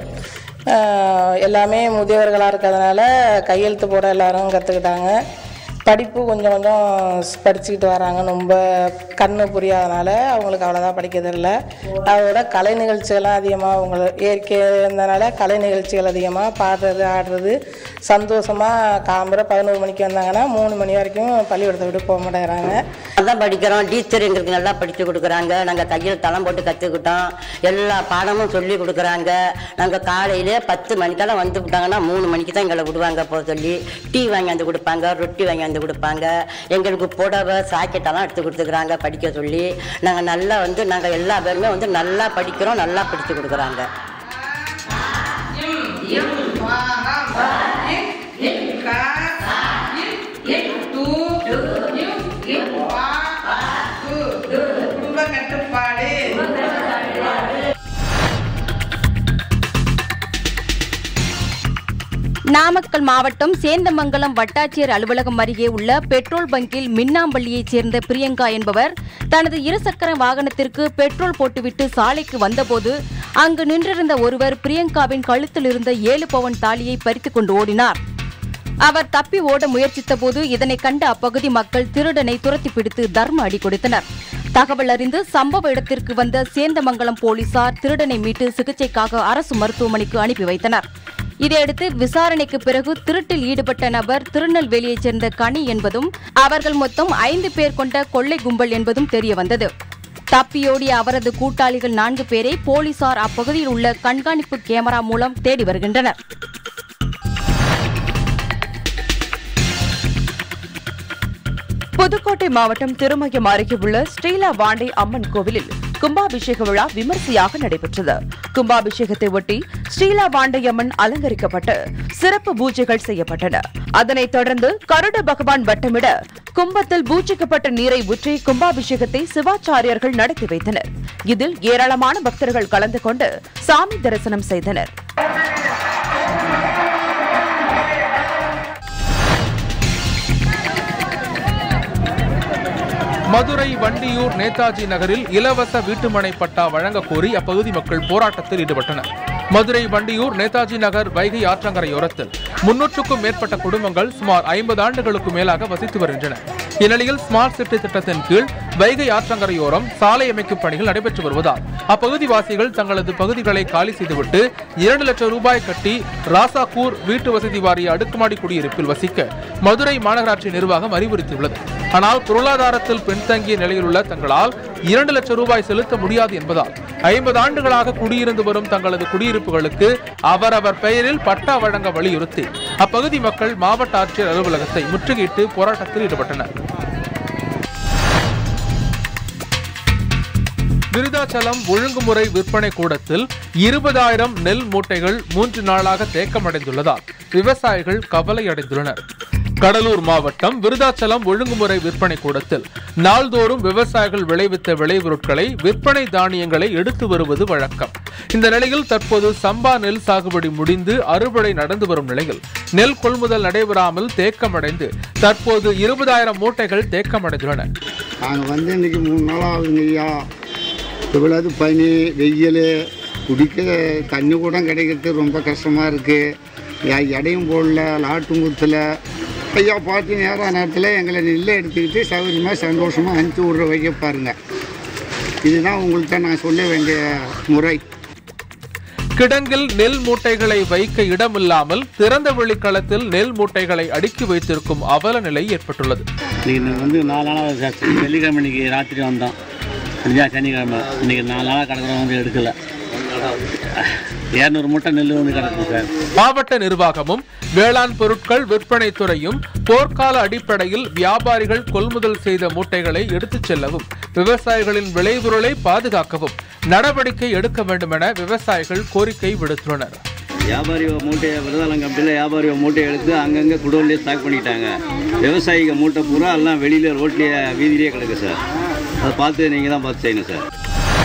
எல்லாமே முதியவர்களாக இருக்கிறதுனால கையெழுத்து போட எல்லாரும் கற்றுக்கிட்டாங்க. படிப்பு கொஞ்சம் படிச்சுக்கிட்டு வராங்க. ரொம்ப கண்ணு புரியாதனால அவங்களுக்கு அவ்வளோதான் படிக்க தெரியல. அதோட கலை நிகழ்ச்சிகள்லாம் அதிகமாக அவங்களுக்கு இயற்கை இருந்தனால கலை நிகழ்ச்சிகள் அதிகமாக பாடுறது, ஆடுறது, சந்தோஷமாக காம்பரை 11 மணிக்கு வந்தாங்கன்னா 3 மணி வரைக்கும் பள்ளிக்கூடத்தை விட்டு போக மாட்டேங்கிறாங்க. நல்லா படிக்கிறோம், டீச்சர் எங்களுக்கு நல்லா படித்து கொடுக்குறாங்க. நாங்கள் கையில் தளம் போட்டு கற்றுக்கிட்டோம், எல்லா பாடமும் சொல்லி கொடுக்குறாங்க. நாங்கள் காலையிலே 10 மணிக்கெல்லாம் வந்து விட்டாங்கன்னா 3 மணிக்கு தான் எங்களை விடுவாங்க போக சொல்லி. டீ வாங்கியாந்து கொடுப்பாங்க, ரொட்டி வாங்கியாந்து கொடுப்பாங்க. எங்களுக்கு புடவை சாக்கெட்டெல்லாம் எடுத்து கொடுத்துக்கிறாங்க படிக்க சொல்லி. நாங்கள் நல்லா நாங்கள் எல்லா பேருமே நல்லா படிக்கிறோம், நல்லா படித்து கொடுக்குறாங்க. நாமக்கல் மாவட்டம் சேந்தமங்கலம் வட்டாட்சியர் அலுவலகம் அருகே உள்ள பெட்ரோல் பங்கில் மின்னாம்பள்ளியைச் சேர்ந்த பிரியங்கா என்பவர் தனது இருசக்கர வாகனத்திற்கு பெட்ரோல் போட்டுவிட்டு சாலைக்கு வந்தபோது அங்கு நின்றிருந்த ஒருவர் பிரியங்காவின் கழுத்தில் இருந்த 7 பவுன் தாலியை பறித்துக் கொண்டு ஓடினார். அவர் தப்பி ஓட முயற்சித்தபோது இதனை கண்ட அப்பகுதி மக்கள் திருடனை துரத்தி பிடித்து தர்ம அடி கொடுத்தனர். தகவல் அறிந்து சம்பவ இடத்திற்கு வந்த சேந்தமங்கலம் போலீசார் திருடனை மீட்டு சிகிச்சைக்காக அரசு மருத்துவமனைக்கு அனுப்பி வைத்தனர். இதையடுத்து விசாரணைக்கு பிறகு திருட்டில் ஈடுபட்ட நபர் திருநெல்வேலியைச் சேர்ந்த கனி என்பதும் அவர்கள் மொத்தம் 5 பேர் கொண்ட கொள்ளை கும்பல் என்பதும் தெரியவந்தது. தப்பியோடிய அவரது கூட்டாளிகள் 4 பேரை போலீசார் அப்பகுதியில் உள்ள கண்காணிப்பு கேமரா மூலம் தேடி வருகின்றனர். புதுக்கோட்டை மாவட்டம் திருமயம் அருகே உள்ள ஸ்ரீலா வாண்டை அம்மன் கோவிலில் கும்பாபிஷேக விழா விமர்சையாக நடைபெற்றது. கும்பாபிஷேகத்தை ஒட்டி ஸ்ரீலா வாண்டை அம்மன் அலங்கரிக்கப்பட்டு சிறப்பு பூஜைகள் செய்யப்பட்டன. அதனைத் தொடர்ந்து கருட பகவான் வட்டமிட கும்பத்தில் பூஜிக்கப்பட்ட நீரை ஊற்றி கும்பாபிஷேகத்தை சிவாச்சாரியர்கள் நடத்தி வைத்தனர். இதில் ஏராளமான பக்தர்கள் கலந்து கொண்டு சாமி தரிசனம் செய்தனர். மதுரை வண்டியூர் நேதாஜி நகரில் இலவச வீட்டுமனை பட்டா வழங்க கோரி அப்பகுதி மக்கள் போராட்டத்தில் ஈடுபட்டனர். மதுரை வண்டியூர் நேதாஜி நகர் வைகை ஆற்றங்கரையோரத்தில் 300க்கும் மேற்பட்ட குடும்பங்கள் சுமார் 50 ஆண்டுகளுக்கு மேலாக வசித்து வருகின்றன. இந்நிலையில் ஸ்மார்ட் சிட்டி திட்டத்தின் கீழ் வைகை ஆற்றங்கரையோரம் சாலை அமைக்கும் பணிகள் நடைபெற்று வருவதால் அப்பகுதி வாசிகள் தங்களது பகுதிகளை காலி செய்துவிட்டு 2 லட்சம் ரூபாய் கட்டி ராசாக்கூர் வீட்டு வசதி வாரிய அடுக்குமாடி குடியிருப்பில் வசிக்க மதுரை மாநகராட்சி நிர்வாகம் அறிவுறுத்தியுள்ளது. ஆனால் பொருளாதாரத்தில் பின்தங்கிய நிலையில் உள்ள தங்களால் 2 லட்சம் ரூபாய் செலுத்த முடியாது என்பதால் 50 ஆண்டுகளாக குடியிருந்து வரும் தங்களது குடியிருப்புகளுக்கு அவரவர் பெயரில் பட்டா வழங்க வலியுறுத்தி அப்பகுதி மக்கள் மாவட்ட ஆட்சியர் அலுவலகத்தை முற்றுகையிட்டு போராட்டத்தில் ஈடுபட்டனர். விருதாச்சலம் ஒழுங்குமுறை விற்பனை கூடத்தில் 20,000 நெல் மூட்டைகள் 3 நாளாக தேக்கமடைந்துள்ளதால் விவசாயிகள் கவலை அடைந்துள்ளனர். கடலூர் மாவட்டம் விருதாச்சலம் ஒழுங்குமுறை விற்பனை கூடத்தில் நாள்தோறும் விவசாயிகள் விளைவித்த விளைபொருட்களை விற்பனை தானியங்களை எடுத்து வருவது வழக்கம். இந்த நிலையில் தற்போது சம்பா நெல் சாகுபடி முடிந்து அறுவடை நடந்து வரும் நிலையில் நெல் கொள்முதல் நடைபெறாமல் தேக்கமடைந்து தற்போது 20,000 மூட்டைகள் தேக்கமடைந்துள்ளன. நாங்கள் இன்னைக்கு 3 நாள் ஆகுதுங்க ஐயா. இவ்வளவு பனி வெயில் குடிக்க தண்ணி கூட கிடைக்கிறது ரொம்ப கஷ்டமாக இருக்குது. எடையும் போடல, லாட்டும் குத்தில் ஐயா பார்த்து நேரத்தில் எங்களை நெல்லை எடுத்துக்கிட்டு சௌகரியமாக சந்தோஷமாக அனுப்பிச்சி விட்ற வைக்க பாருங்கள். இதுதான் உங்கள்கிட்ட நான் சொல்ல வேண்டிய முறை. கிடங்கில் நெல் மூட்டைகளை வைக்க இடமில்லாமல் திறந்த வெளிக்களத்தில் நெல் மூட்டைகளை அடுக்கி வைத்திருக்கும் அவல நிலை ஏற்பட்டுள்ளது. இன்னைக்கு 4 நாளாக வெள்ளிக்கிழமை இன்னைக்கு ராத்திரி வந்தோம். சனிக்கிழமை இன்னைக்கு 4 நாளாக கிடக்கிறவங்க எடுக்கல. 200 மூட்டை நெல் கிடக்குது சார். மாவட்ட நிர்வாகமும் வேளாண் பொருட்கள் விற்பனை துறையும் போர்க்கால அடிப்படையில் வியாபாரிகள் கொள்முதல் செய்த மூட்டைகளை எடுத்துச் செல்லவும் விவசாயிகளின் விளைபொருளை பாதுகாக்கவும் நடவடிக்கை எடுக்க வேண்டும் என விவசாயிகள் கோரிக்கை விடுத்துள்ளனர். வியாபாரி மூட்டையை விருதாலம் கம்பெனியில் வியாபாரி மூட்டையை எடுத்து அங்கங்கே குடோன்லேயே ஸ்டாக் பண்ணிட்டாங்க. விவசாயிக மூட்டை பூரா எல்லாம் வெளியில் ரோட்லேயே வீதியிலேயே கிடக்கு சார். அதை பார்த்து நீங்கள் தான் பார்த்து செய்யணும் சார்.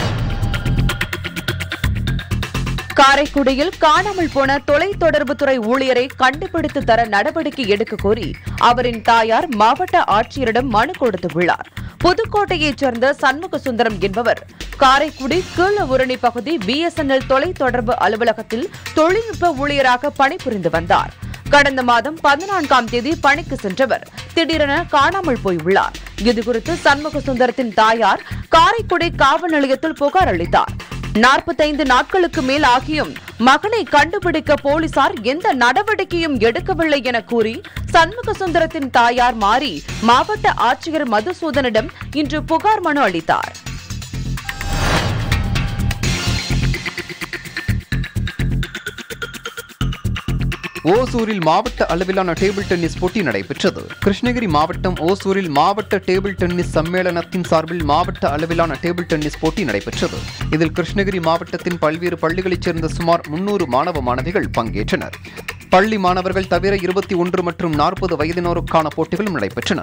காரைக்குடியில் காணாமல் போன தொலைத்தொடர்புத்துறை ஊழியரை கண்டுபிடித்து தர நடவடிக்கை எடுக்க கோரி அவரின் தாயார் மாவட்ட ஆட்சியரிடம் மனு கொடுத்துள்ளார். புதுக்கோட்டையைச் சேர்ந்த சண்முக சுந்தரம் என்பவர் காரைக்குடி கீழஊரணி பகுதி BSNL தொலைத்தொடர்பு அலுவலகத்தில் தொழில்நுட்ப ஊழியராக பணிபுரிந்து வந்தார். கடந்த மாதம் 14ஆம் தேதி பணிக்கு சென்றவர் திடீரென காணாமல் போயுள்ளார். இதுகுறித்து சண்முக சுந்தரத்தின் தாயார் காரைக்குடி காவல் நிலையத்தில் புகார் அளித்தார். 45 நாட்களுக்கு மேல் ஆகியும் மகனை கண்டுபிடிக்க போலீசார் எந்த நடவடிக்கையும் எடுக்கவில்லை என கூறி சண்முக சுந்தரத்தின் தாயார் மாறி மாவட்ட ஆட்சியர் மதுசூதனிடம் இன்று புகார் மனு அளித்தார். ஓசூரில் மாவட்ட அளவிலான டேபிள் டென்னிஸ் போட்டி நடைபெற்றது. கிருஷ்ணகிரி மாவட்டம் ஓசூரில் மாவட்ட டேபிள் டென்னிஸ் சம்மேளனத்தின் சார்பில் மாவட்ட அளவிலான டேபிள் டென்னிஸ் போட்டி நடைபெற்றது. இதில் கிருஷ்ணகிரி மாவட்டத்தின் பல்வேறு பள்ளிகளைச் சேர்ந்த சுமார் 300 மாணவ மாணவிகள் பங்கேற்றனர். பள்ளி மாணவர்கள் தவிர 21 மற்றும் 40 வயதினருக்கான போட்டிகளும் நடைபெற்றன.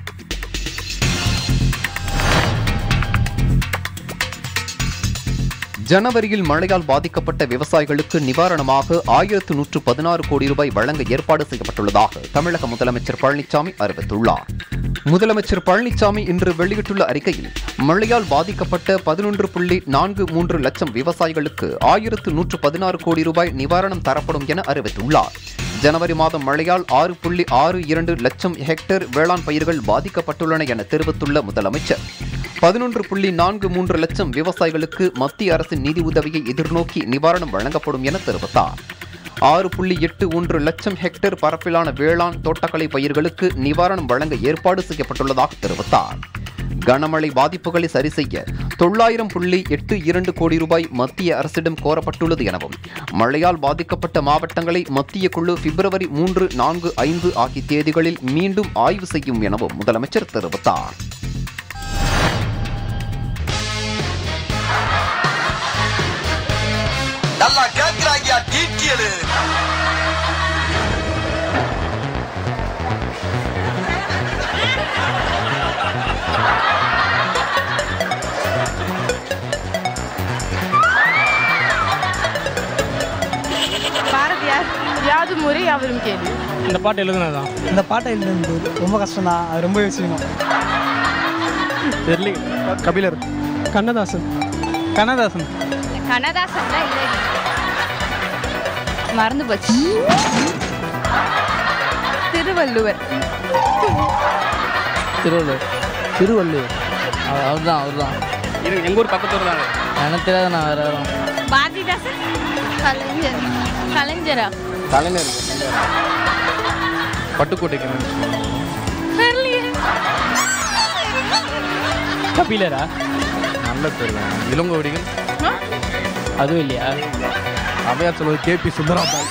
ஜனவரியில் மழையால் பாதிக்கப்பட்ட விவசாயிகளுக்கு நிவாரணமாக 1116 கோடி ரூபாய் வழங்க ஏற்பாடு செய்யப்பட்டுள்ளதாக தமிழக முதலமைச்சர் பழனிசாமி அறிவித்துள்ளார். முதலமைச்சர் பழனிசாமி இன்று வெளியிட்டுள்ள அறிக்கையில் மழையால் பாதிக்கப்பட்ட 11.43 லட்சம் விவசாயிகளுக்கு 1116 கோடி ரூபாய் நிவாரணம் தரப்படும் என அறிவித்துள்ளார். ஜனவரி மாதம் மழையால் 6.62 லட்சம் ஹெக்டேர் வேளாண் பயிர்கள் பாதிக்கப்பட்டுள்ளன என தெரிவித்துள்ள முதலமைச்சர் 11.43 லட்சம் விவசாயிகளுக்கு மத்திய அரசின் நிதி உதவியை எதிர்நோக்கி நிவாரணம் வழங்கப்படும் என தெரிவித்தார். 6.81 லட்சம் ஹெக்டேர் பரப்பிலான வேளாண் தோட்டக்கலை பயிர்களுக்கு நிவாரணம் வழங்க ஏற்பாடு செய்யப்பட்டுள்ளதாக தெரிவித்தார். கனமழை பாதிப்புகளை சரிசெய்ய 900.82 கோடி ரூபாய் மத்திய அரசிடம் கோரப்பட்டுள்ளது எனவும் மழையால் பாதிக்கப்பட்ட மாவட்டங்களை மத்திய குழு பிப்ரவரி 3, 4, 5 ஆகிய தேதிகளில் மீண்டும் ஆய்வு செய்யும் எனவும் முதலமைச்சர் தெரிவித்தார். நல்லா கேக்குறாங்க டீட்டியல். பாரதியார் யாதும் ஊரே யாவரும் கேள்வி. இந்த பாட்டு எழுதுனதான். இந்த பாட்டை எழுதுனது ரொம்ப கஷ்டம் தான், அது ரொம்ப யோசிக்கணும். தெரியல. கபிலர். கண்ணதாசன். கண்ணதாசன். கண்ணதாசன் தான் இல்லை, மறந்து போச்சு. திருவள்ளுவர். திருவள்ளுவர். திருவள்ளுவர். அவர்தான். எங்க ஊர் பக்கத்தூர் தானே. எனக்கு தெரியாத நான் வேற வரோம். பாரதிதாசன். கலைஞர். கலைஞரா? கலைஞர். பட்டுக்கோட்டைக்கு. கபிலரா? நல்ல பேர் தான். இளங்கோவடிகள். அதுவும் இல்லையா? அவையார் சொல்வது KP சுந்தராம்பாள்.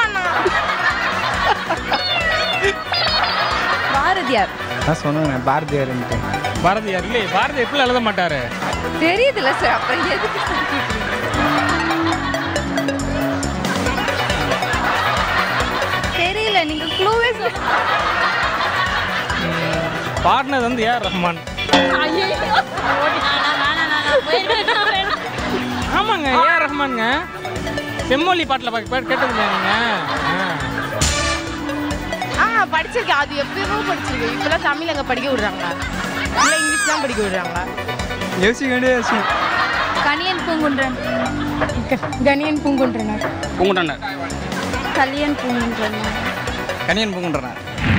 பாரதியார். நான் சொன்னேன் பாரதியார். பாரதியார் இல்லையே, பாரதியார் எப்படி எழுத மாட்டாரு? தெரியுதுல்ல சார், அப்புறம் எதுக்கு தெரியல, நீங்க க்ளூவே பாடினது வந்து AR ரஹ்மான். ஆமாங்க, AR ரஹ்மான்ங்க. செம்மொழி பாட்டில் கேட்டதுங்க நீங்க? படிச்சிருக்கேன், அது எப்பயுமே படிச்சிருக்கேன். இப்பெல்லாம் தமிழ் அங்கே படிக்க விடுறாங்க, இல்லை இங்கிலீஷ் தான் படிக்க விடுறாங்க. கணியன் பூங்குன்றன். கணியன் பூங்குன்றனர். பூங்குன்றனர். கல்யாண் பூங்குன்றனர். கணியன் பூங்குன்றனர்.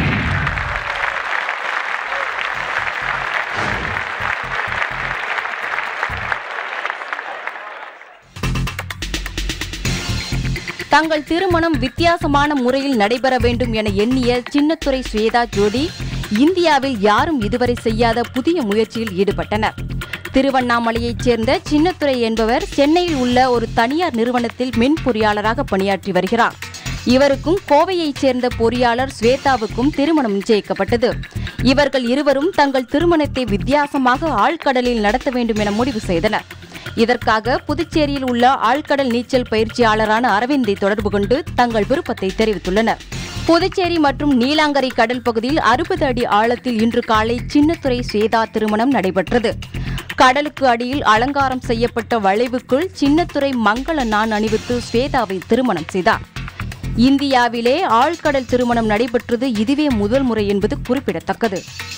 தங்கள் திருமணம் வித்தியாசமான முறையில் நடைபெற வேண்டும் என எண்ணிய சின்னத்துரை ஸ்வேதா ஜோடி இந்தியாவில் யாரும் இதுவரை செய்யாத புதிய முயற்சியில் ஈடுபட்டனர். திருவண்ணாமலையைச் சேர்ந்த சின்னத்துரை என்பவர் சென்னையில் உள்ள ஒரு தனியார் நிறுவனத்தில் மின் பொறியாளராக பணியாற்றி வருகிறார். இவருக்கும் கோவையைச் சேர்ந்த பொறியாளர் ஸ்வேதாவுக்கும் திருமணம் நிச்சயிக்கப்பட்டது. இவர்கள் இருவரும் தங்கள் திருமணத்தை வித்தியாசமாக ஆழ்கடலில் நடத்த வேண்டும் என முடிவு செய்தனர். இதற்காக புதுச்சேரியில் உள்ள ஆழ்கடல் நீச்சல் பயிற்சியாளரான அரவிந்தை தொடர்பு கொண்டு தங்கள் விருப்பத்தை தெரிவித்துள்ளனர். புதுச்சேரி மற்றும் நீலாங்கரை கடல் பகுதியில் 60 அடி ஆழத்தில் இன்று காலை சின்னத்துரை ஸ்வேதா திருமணம் நடைபெற்றது. கடலுக்கு அடியில் அலங்காரம் செய்யப்பட்ட வளைவுக்குள் சின்னத்துரை மங்கள நான் அணிவித்து ஸ்வேதாவை திருமணம் செய்தார். இந்தியாவிலே ஆழ்கடல் திருமணம் நடைபெற்றது இதுவே முதல் முறை என்பது குறிப்பிடத்தக்கது.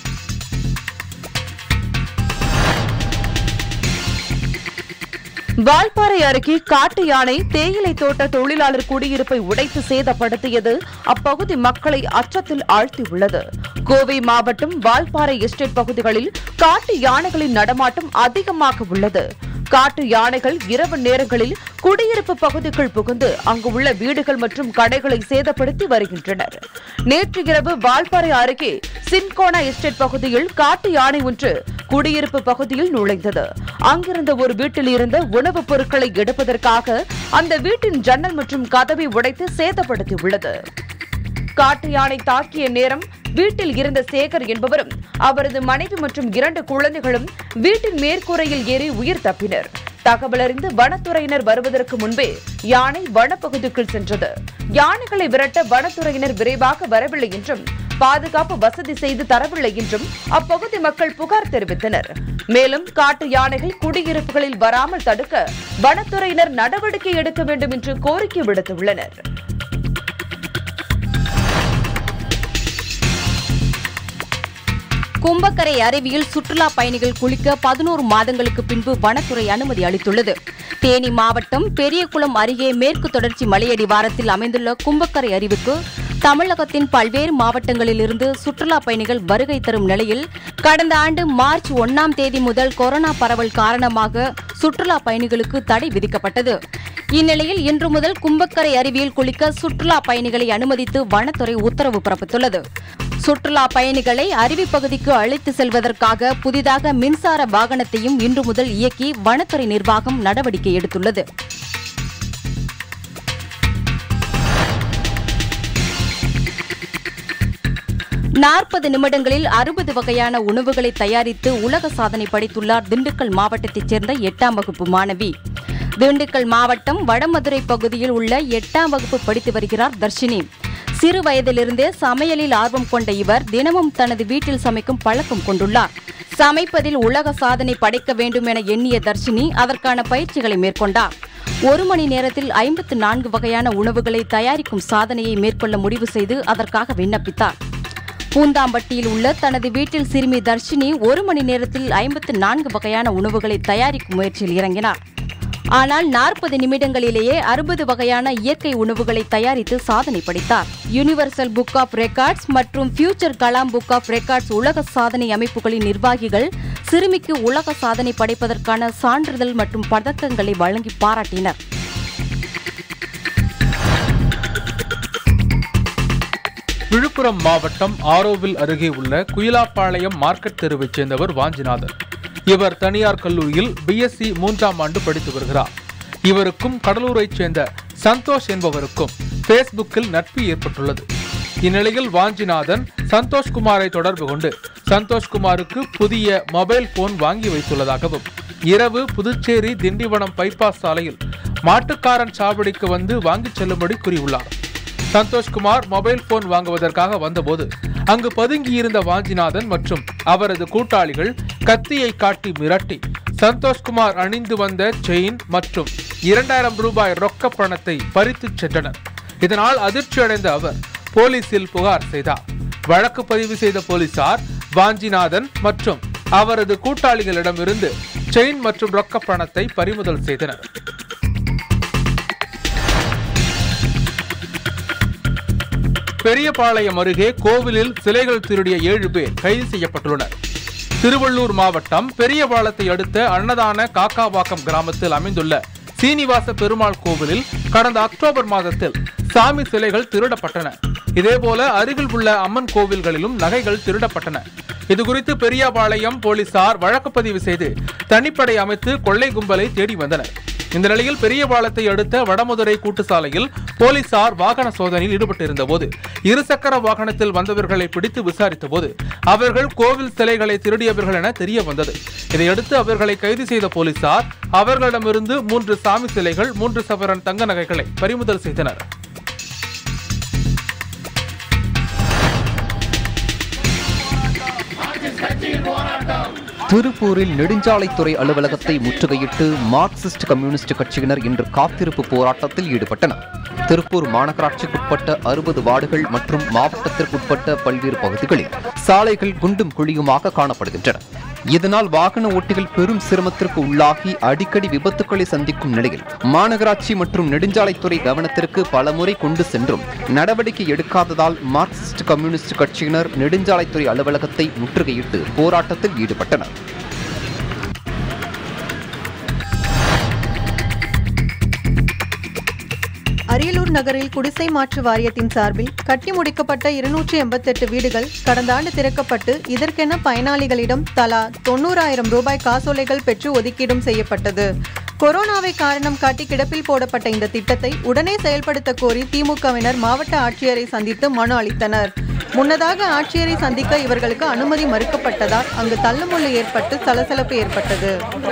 வால்பாறை அருகே காட்டு யானை தேயிலை தோட்ட தொழிலாளர் குடியிருப்பை உடைத்து சேதப்படுத்தியது அப்பகுதி மக்களை அச்சத்தில் ஆழ்த்தியுள்ளது. கோவை மாவட்டம் வால்பாறை எஸ்டேட் பகுதிகளில் காட்டு யானைகளின் நடமாட்டம் அதிகமாக உள்ளது. காட்டு யானைகள் இரவு நேரங்களில் குடியிருப்பு பகுதிக்குள் புகுந்து அங்கு உள்ள வீடுகள் மற்றும் கடைகளை சேதப்படுத்தி வருகின்றனர். நேற்று இரவு வால்பாறை அருகே சின்கோனா எஸ்டேட் பகுதியில் காட்டு யானை ஒன்று குடியிருப்பு பகுதியில் நுழைந்தது. அங்கிருந்த ஒரு வீட்டில் இருந்த உணவுப் பொருட்களை எடுப்பதற்காக அந்த வீட்டின் ஜன்னல் மற்றும் கதவை உடைத்து சேதப்படுத்தியுள்ளது. காட்டு யானை தாக்கிய நேரம் வீட்டில் இருந்த சேகர் என்பவரும் அவரது மனைவி மற்றும் 2 குழந்தைகளும் வீட்டின் மேற்கூரையில் ஏறி உயிர் தப்பினர். தகவலறிந்து வனத்துறையினர் வருவதற்கு முன்பே யானை வனப்பகுதிக்குள் சென்றது. யானைகளை விரட்ட வனத்துறையினர் விரைவாக வரவில்லை என்றும் பாதுகாப்பு வசதி செய்து தரவில்லை என்றும் அப்பகுதி மக்கள் புகார் தெரிவித்தனர். மேலும் காட்டு யானைகள் குடியிருப்புகளில் வராமல் தடுக்க வனத்துறையினர் நடவடிக்கை எடுக்க வேண்டும் என்று கோரிக்கை விடுத்துள்ளனர். கும்பக்கரை அருவியில் சுற்றுலா பயணிகள் குளிக்க 11 மாதங்களுக்கு பின்பு வனத்துறை அனுமதி அளித்துள்ளது. தேனி மாவட்டம் பெரியகுளம் அருகே மேற்கு தொடர்ச்சி மலையடிவாரத்தில் அமைந்துள்ள கும்பக்கரை அருவிக்கு தமிழகத்தின் பல்வேறு மாவட்டங்களிலிருந்து சுற்றுலா பயணிகள் வருகை தரும் நிலையில் கடந்த ஆண்டு மார்ச் 1ஆம் தேதி முதல் கொரோனா பரவல் காரணமாக சுற்றுலா பயணிகளுக்கு தடை விதிக்கப்பட்டது. இந்நிலையில் இன்று முதல் கும்பக்கரை அருவியில் குளிக்க சுற்றுலா பயணிகளை அனுமதித்து வனத்துறை உத்தரவு பிறப்பித்துள்ளது. சுற்றுலா பயணிகளை அருவி பகுதிக்கு அழைத்து செல்வதற்காக புதிதாக மின்சார வாகனத்தையும் இன்று முதல் இயக்கி வனத்துறை நிர்வாகம் நடவடிக்கை எடுத்துள்ளது. நாற்பது நிமிடங்களில் 60 வகையான உணவுகளை தயாரித்து உலக சாதனை படைத்துள்ளார் திண்டுக்கல் மாவட்டத்தைச் சேர்ந்த 8ஆம் வகுப்பு மாணவி. திண்டுக்கல் மாவட்டம் வடமதுரை பகுதியில் உள்ள 8ஆம் வகுப்பு படித்து வருகிறார் தர்ஷினி. சிறு வயதிலிருந்தே சமையலில் ஆர்வம் கொண்ட இவர் தினமும் தனது வீட்டில் சமைக்கும் பழக்கம் கொண்டுள்ளார். சமைப்பதில் உலக சாதனை படைக்க வேண்டும் என எண்ணிய தர்ஷினி அதற்கான பயிற்சிகளை மேற்கொண்டார். 1 மணி நேரத்தில் 54 வகையான உணவுகளை தயாரிக்கும் சாதனையை மேற்கொள்ள முடிவு செய்து அதற்காக விண்ணப்பித்தார். பூந்தாம்பட்டியில் உள்ள தனது வீட்டில் சிறுமி தர்ஷினி 1 மணி நேரத்தில் 54 வகையான உணவுகளை தயாரிக்கும் முயற்சியில் இறங்கினார். ஆனால் 40 நிமிடங்களிலேயே 60 வகையான இயற்கை உணவுகளை தயாரித்து சாதனை படைத்தார். யுனிவர்சல் புக் ஆஃப் ரெக்கார்ட்ஸ் மற்றும் future Kalam book of records உலக சாதனை அமைப்புகளின் நிர்வாகிகள் சிறுமிக்கு உலக சாதனை படைப்பதற்கான சான்றிதழ் மற்றும் பதக்கங்களை வழங்கி பாராட்டினர். விழுப்புரம் மாவட்டம் ஆரோவில் அருகே உள்ள குயிலாப்பாளையம் மார்க்கெட் தெருவைச் சேர்ந்தவர் வாஞ்சிநாதன். இவர் தனியார் கல்லூரியில் பிஎஸ்சி 3ஆம் ஆண்டு படித்து வருகிறார். இவருக்கும் கடலூரைச் சேர்ந்த சந்தோஷ் என்பவருக்கும் பேஸ்புக்கில் நட்பு ஏற்பட்டுள்ளது. இந்நிலையில் வாஞ்சிநாதன் சந்தோஷ்குமாரை தொடர்பு கொண்டு சந்தோஷ்குமாருக்கு புதிய மொபைல் போன் வாங்கி வைத்துள்ளதாகவும் இரவு புதுச்சேரி திண்டிவனம் பைபாஸ் சாலையில் மாட்டுக்காரன் சாவடிக்கு வந்து வாங்கிச் செல்லும்படி கூறியுள்ளார். சந்தோஷ்குமார் மொபைல் போன் வாங்குவதற்காக வந்தபோது அங்கு பதுங்கியிருந்த வாஞ்சிநாதன் மற்றும் அவரது கூட்டாளிகள் கத்தியை காட்டி மிரட்டி சந்தோஷ்குமார் அணிந்து வந்த செயின் மற்றும் 2000 ரூபாய் ரொக்க பணத்தை பறித்துச் சென்றனர். இதனால் அதிர்ச்சியடைந்த அவர் போலீசில் புகார் செய்தார். வழக்கு பதிவு செய்த போலீசார் வாஞ்சிநாதன் மற்றும் அவரது கூட்டாளிகளிடமிருந்து செயின் மற்றும் ரொக்க பணத்தை பறிமுதல் செய்தனர். பெரியபாளையம் அருகே கோவிலில் சிலைகள் திருடிய 7 பேர் கைது செய்யப்பட்டுள்ளனர். திருவள்ளூர் மாவட்டம் பெரியபாளையத்தை அடுத்த அன்னதான காக்காவாக்கம் கிராமத்தில் அமைந்துள்ள சீனிவாச பெருமாள் கோவிலில் கடந்த அக்டோபர் மாதத்தில் சாமி சிலைகள் திருடப்பட்டன. இதேபோல அருகில் உள்ள அம்மன் கோவில்களிலும் நகைகள் திருடப்பட்டன. இதுகுறித்து பெரியபாளையம் போலீசார் வழக்கு பதிவு செய்து தனிப்படை அமைத்து கொள்ளை கும்பலை தேடி வந்தனர். இந்த நிலையில் பெரியபாளையத்தை அடுத்த வடமதுரை கூட்டுச்சாலையில் போலீசார் வாகன சோதனையில் ஈடுபட்டிருந்த போது இருசக்கர வாகனத்தில் வந்தவர்களை பிடித்து விசாரித்த போது அவர்கள் கோவில் சிலைகளை திருடியவர்கள் என தெரிய வந்தது. இதையடுத்து அவர்களை கைது செய்த போலீசார் அவர்களிடமிருந்து 3 சாமி சிலைகள் 3 சவரன் தங்க நகைகளை பறிமுதல் செய்தனர். திருப்பூரில் நெடுஞ்சாலைத்துறை அலுவலகத்தை முற்றுகையிட்டு மார்க்சிஸ்ட் கம்யூனிஸ்ட் கட்சியினர் இன்று காத்திருப்பு போராட்டத்தில் ஈடுபட்டனர். திருப்பூர் மாநகராட்சிக்குட்பட்ட 60 வார்டுகள் மற்றும் மாவட்டத்திற்குட்பட்ட பல்வேறு பகுதிகளில் சாலைகள் குண்டும் குழியுமாக காணப்படுகின்றன. இதனால் வாகன ஓட்டிகள் பெரும் சிரமத்திற்கு உள்ளாகி அடிக்கடி விபத்துக்களை சந்திக்கும் நிலையில் மாநகராட்சி மற்றும் நெடுஞ்சாலைத்துறை கவனத்திற்கு பலமுறை கொண்டு சென்றும் நடவடிக்கை எடுக்காததால் மார்க்சிஸ்ட் கம்யூனிஸ்ட் கட்சியினர் நெடுஞ்சாலைத்துறை அலுவலகத்தை முற்றுகையிட்டு போராட்டத்தில் ஈடுபட்டனர். நகரில் குடிசை மாற்று வாரியத்தின் சார்பில் கட்டி முடிக்கப்பட்ட 288 வீடுகள் கடந்த ஆண்டு திறக்கப்பட்டு இதற்கென பயனாளிகளிடம் தலா 90,000 ரூபாய் காசோலைகள் பெற்று ஒதுக்கீடும் செய்யப்பட்டது. கொரோனாவை காரணம் காட்டி கிடப்பில் போடப்பட்ட இந்த திட்டத்தை உடனே செயல்படுத்த கோரி திமுகவினர் மாவட்ட ஆட்சியரை சந்தித்து மனு அளித்தனர். முன்னதாக ஆட்சியரை சந்திக்க இவர்களுக்கு அனுமதி மறுக்கப்பட்டதால் அங்கு தள்ளுமுள்ளு ஏற்பட்டு சலசலப்பு ஏற்பட்டது.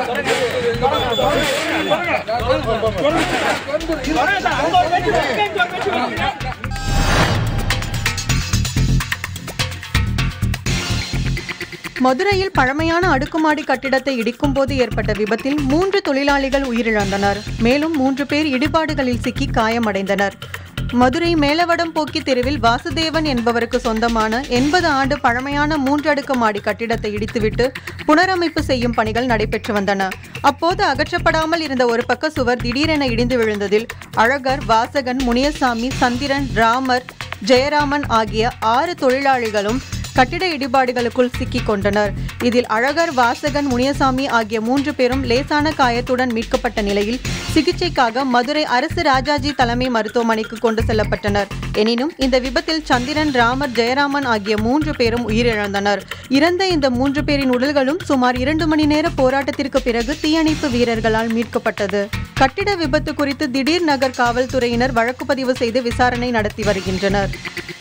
மதுரையில் பழமையான அடுக்குமாடி கட்டிடத்தை இடிக்கும் போது ஏற்பட்ட விபத்தில் 3 தொழிலாளிகள் உயிரிழந்தனர். மேலும் 3 பேர் இடிபாடுகளில் சிக்கி காயமடைந்தனர். மதுரை மேலவடம் போக்கி தெருவில் வாசுதேவன் என்பவருக்கு சொந்தமான 80 ஆண்டு பழமையான 3 அடுக்குமாடி கட்டிடத்தை இடித்துவிட்டு புனரமைப்பு செய்யும் பணிகள் நடைபெற்று வந்தன. அப்போது அகற்றப்படாமல் இருந்த ஒரு பக்க சுவர் திடீரென இடிந்து விழுந்ததில் அழகர், வாசகன், முனியசாமி, சந்திரன், ராமர், ஜெயராமன் ஆகிய 6 தொழிலாளிகளும் கட்டிட இடிபாடுகளுக்குள் சிக்கிக் கொண்டனர். இதில் அழகர், வாசகன், முனியசாமி ஆகிய 3 பேரும் லேசான காயத்துடன் மீட்கப்பட்ட நிலையில் சிகிச்சைக்காக மதுரை அரசு ராஜாஜி தலைமை மருத்துவமனைக்கு கொண்டு செல்லப்பட்டனர். எனினும் இந்த விபத்தில் சந்திரன், ராமர், ஜெயராமன் ஆகிய 3 பேரும் உயிரிழந்தனர். இறந்த இந்த 3 பேரின் உடல்களும் சுமார் 2 மணி நேர போராட்டத்திற்கு பிறகு தீயணைப்பு வீரர்களால் மீட்கப்பட்டது. கட்டிட விபத்து குறித்து திடீர் நகர் காவல்துறையினர் வழக்கு பதிவு செய்து விசாரணை நடத்தி வருகின்றனர்.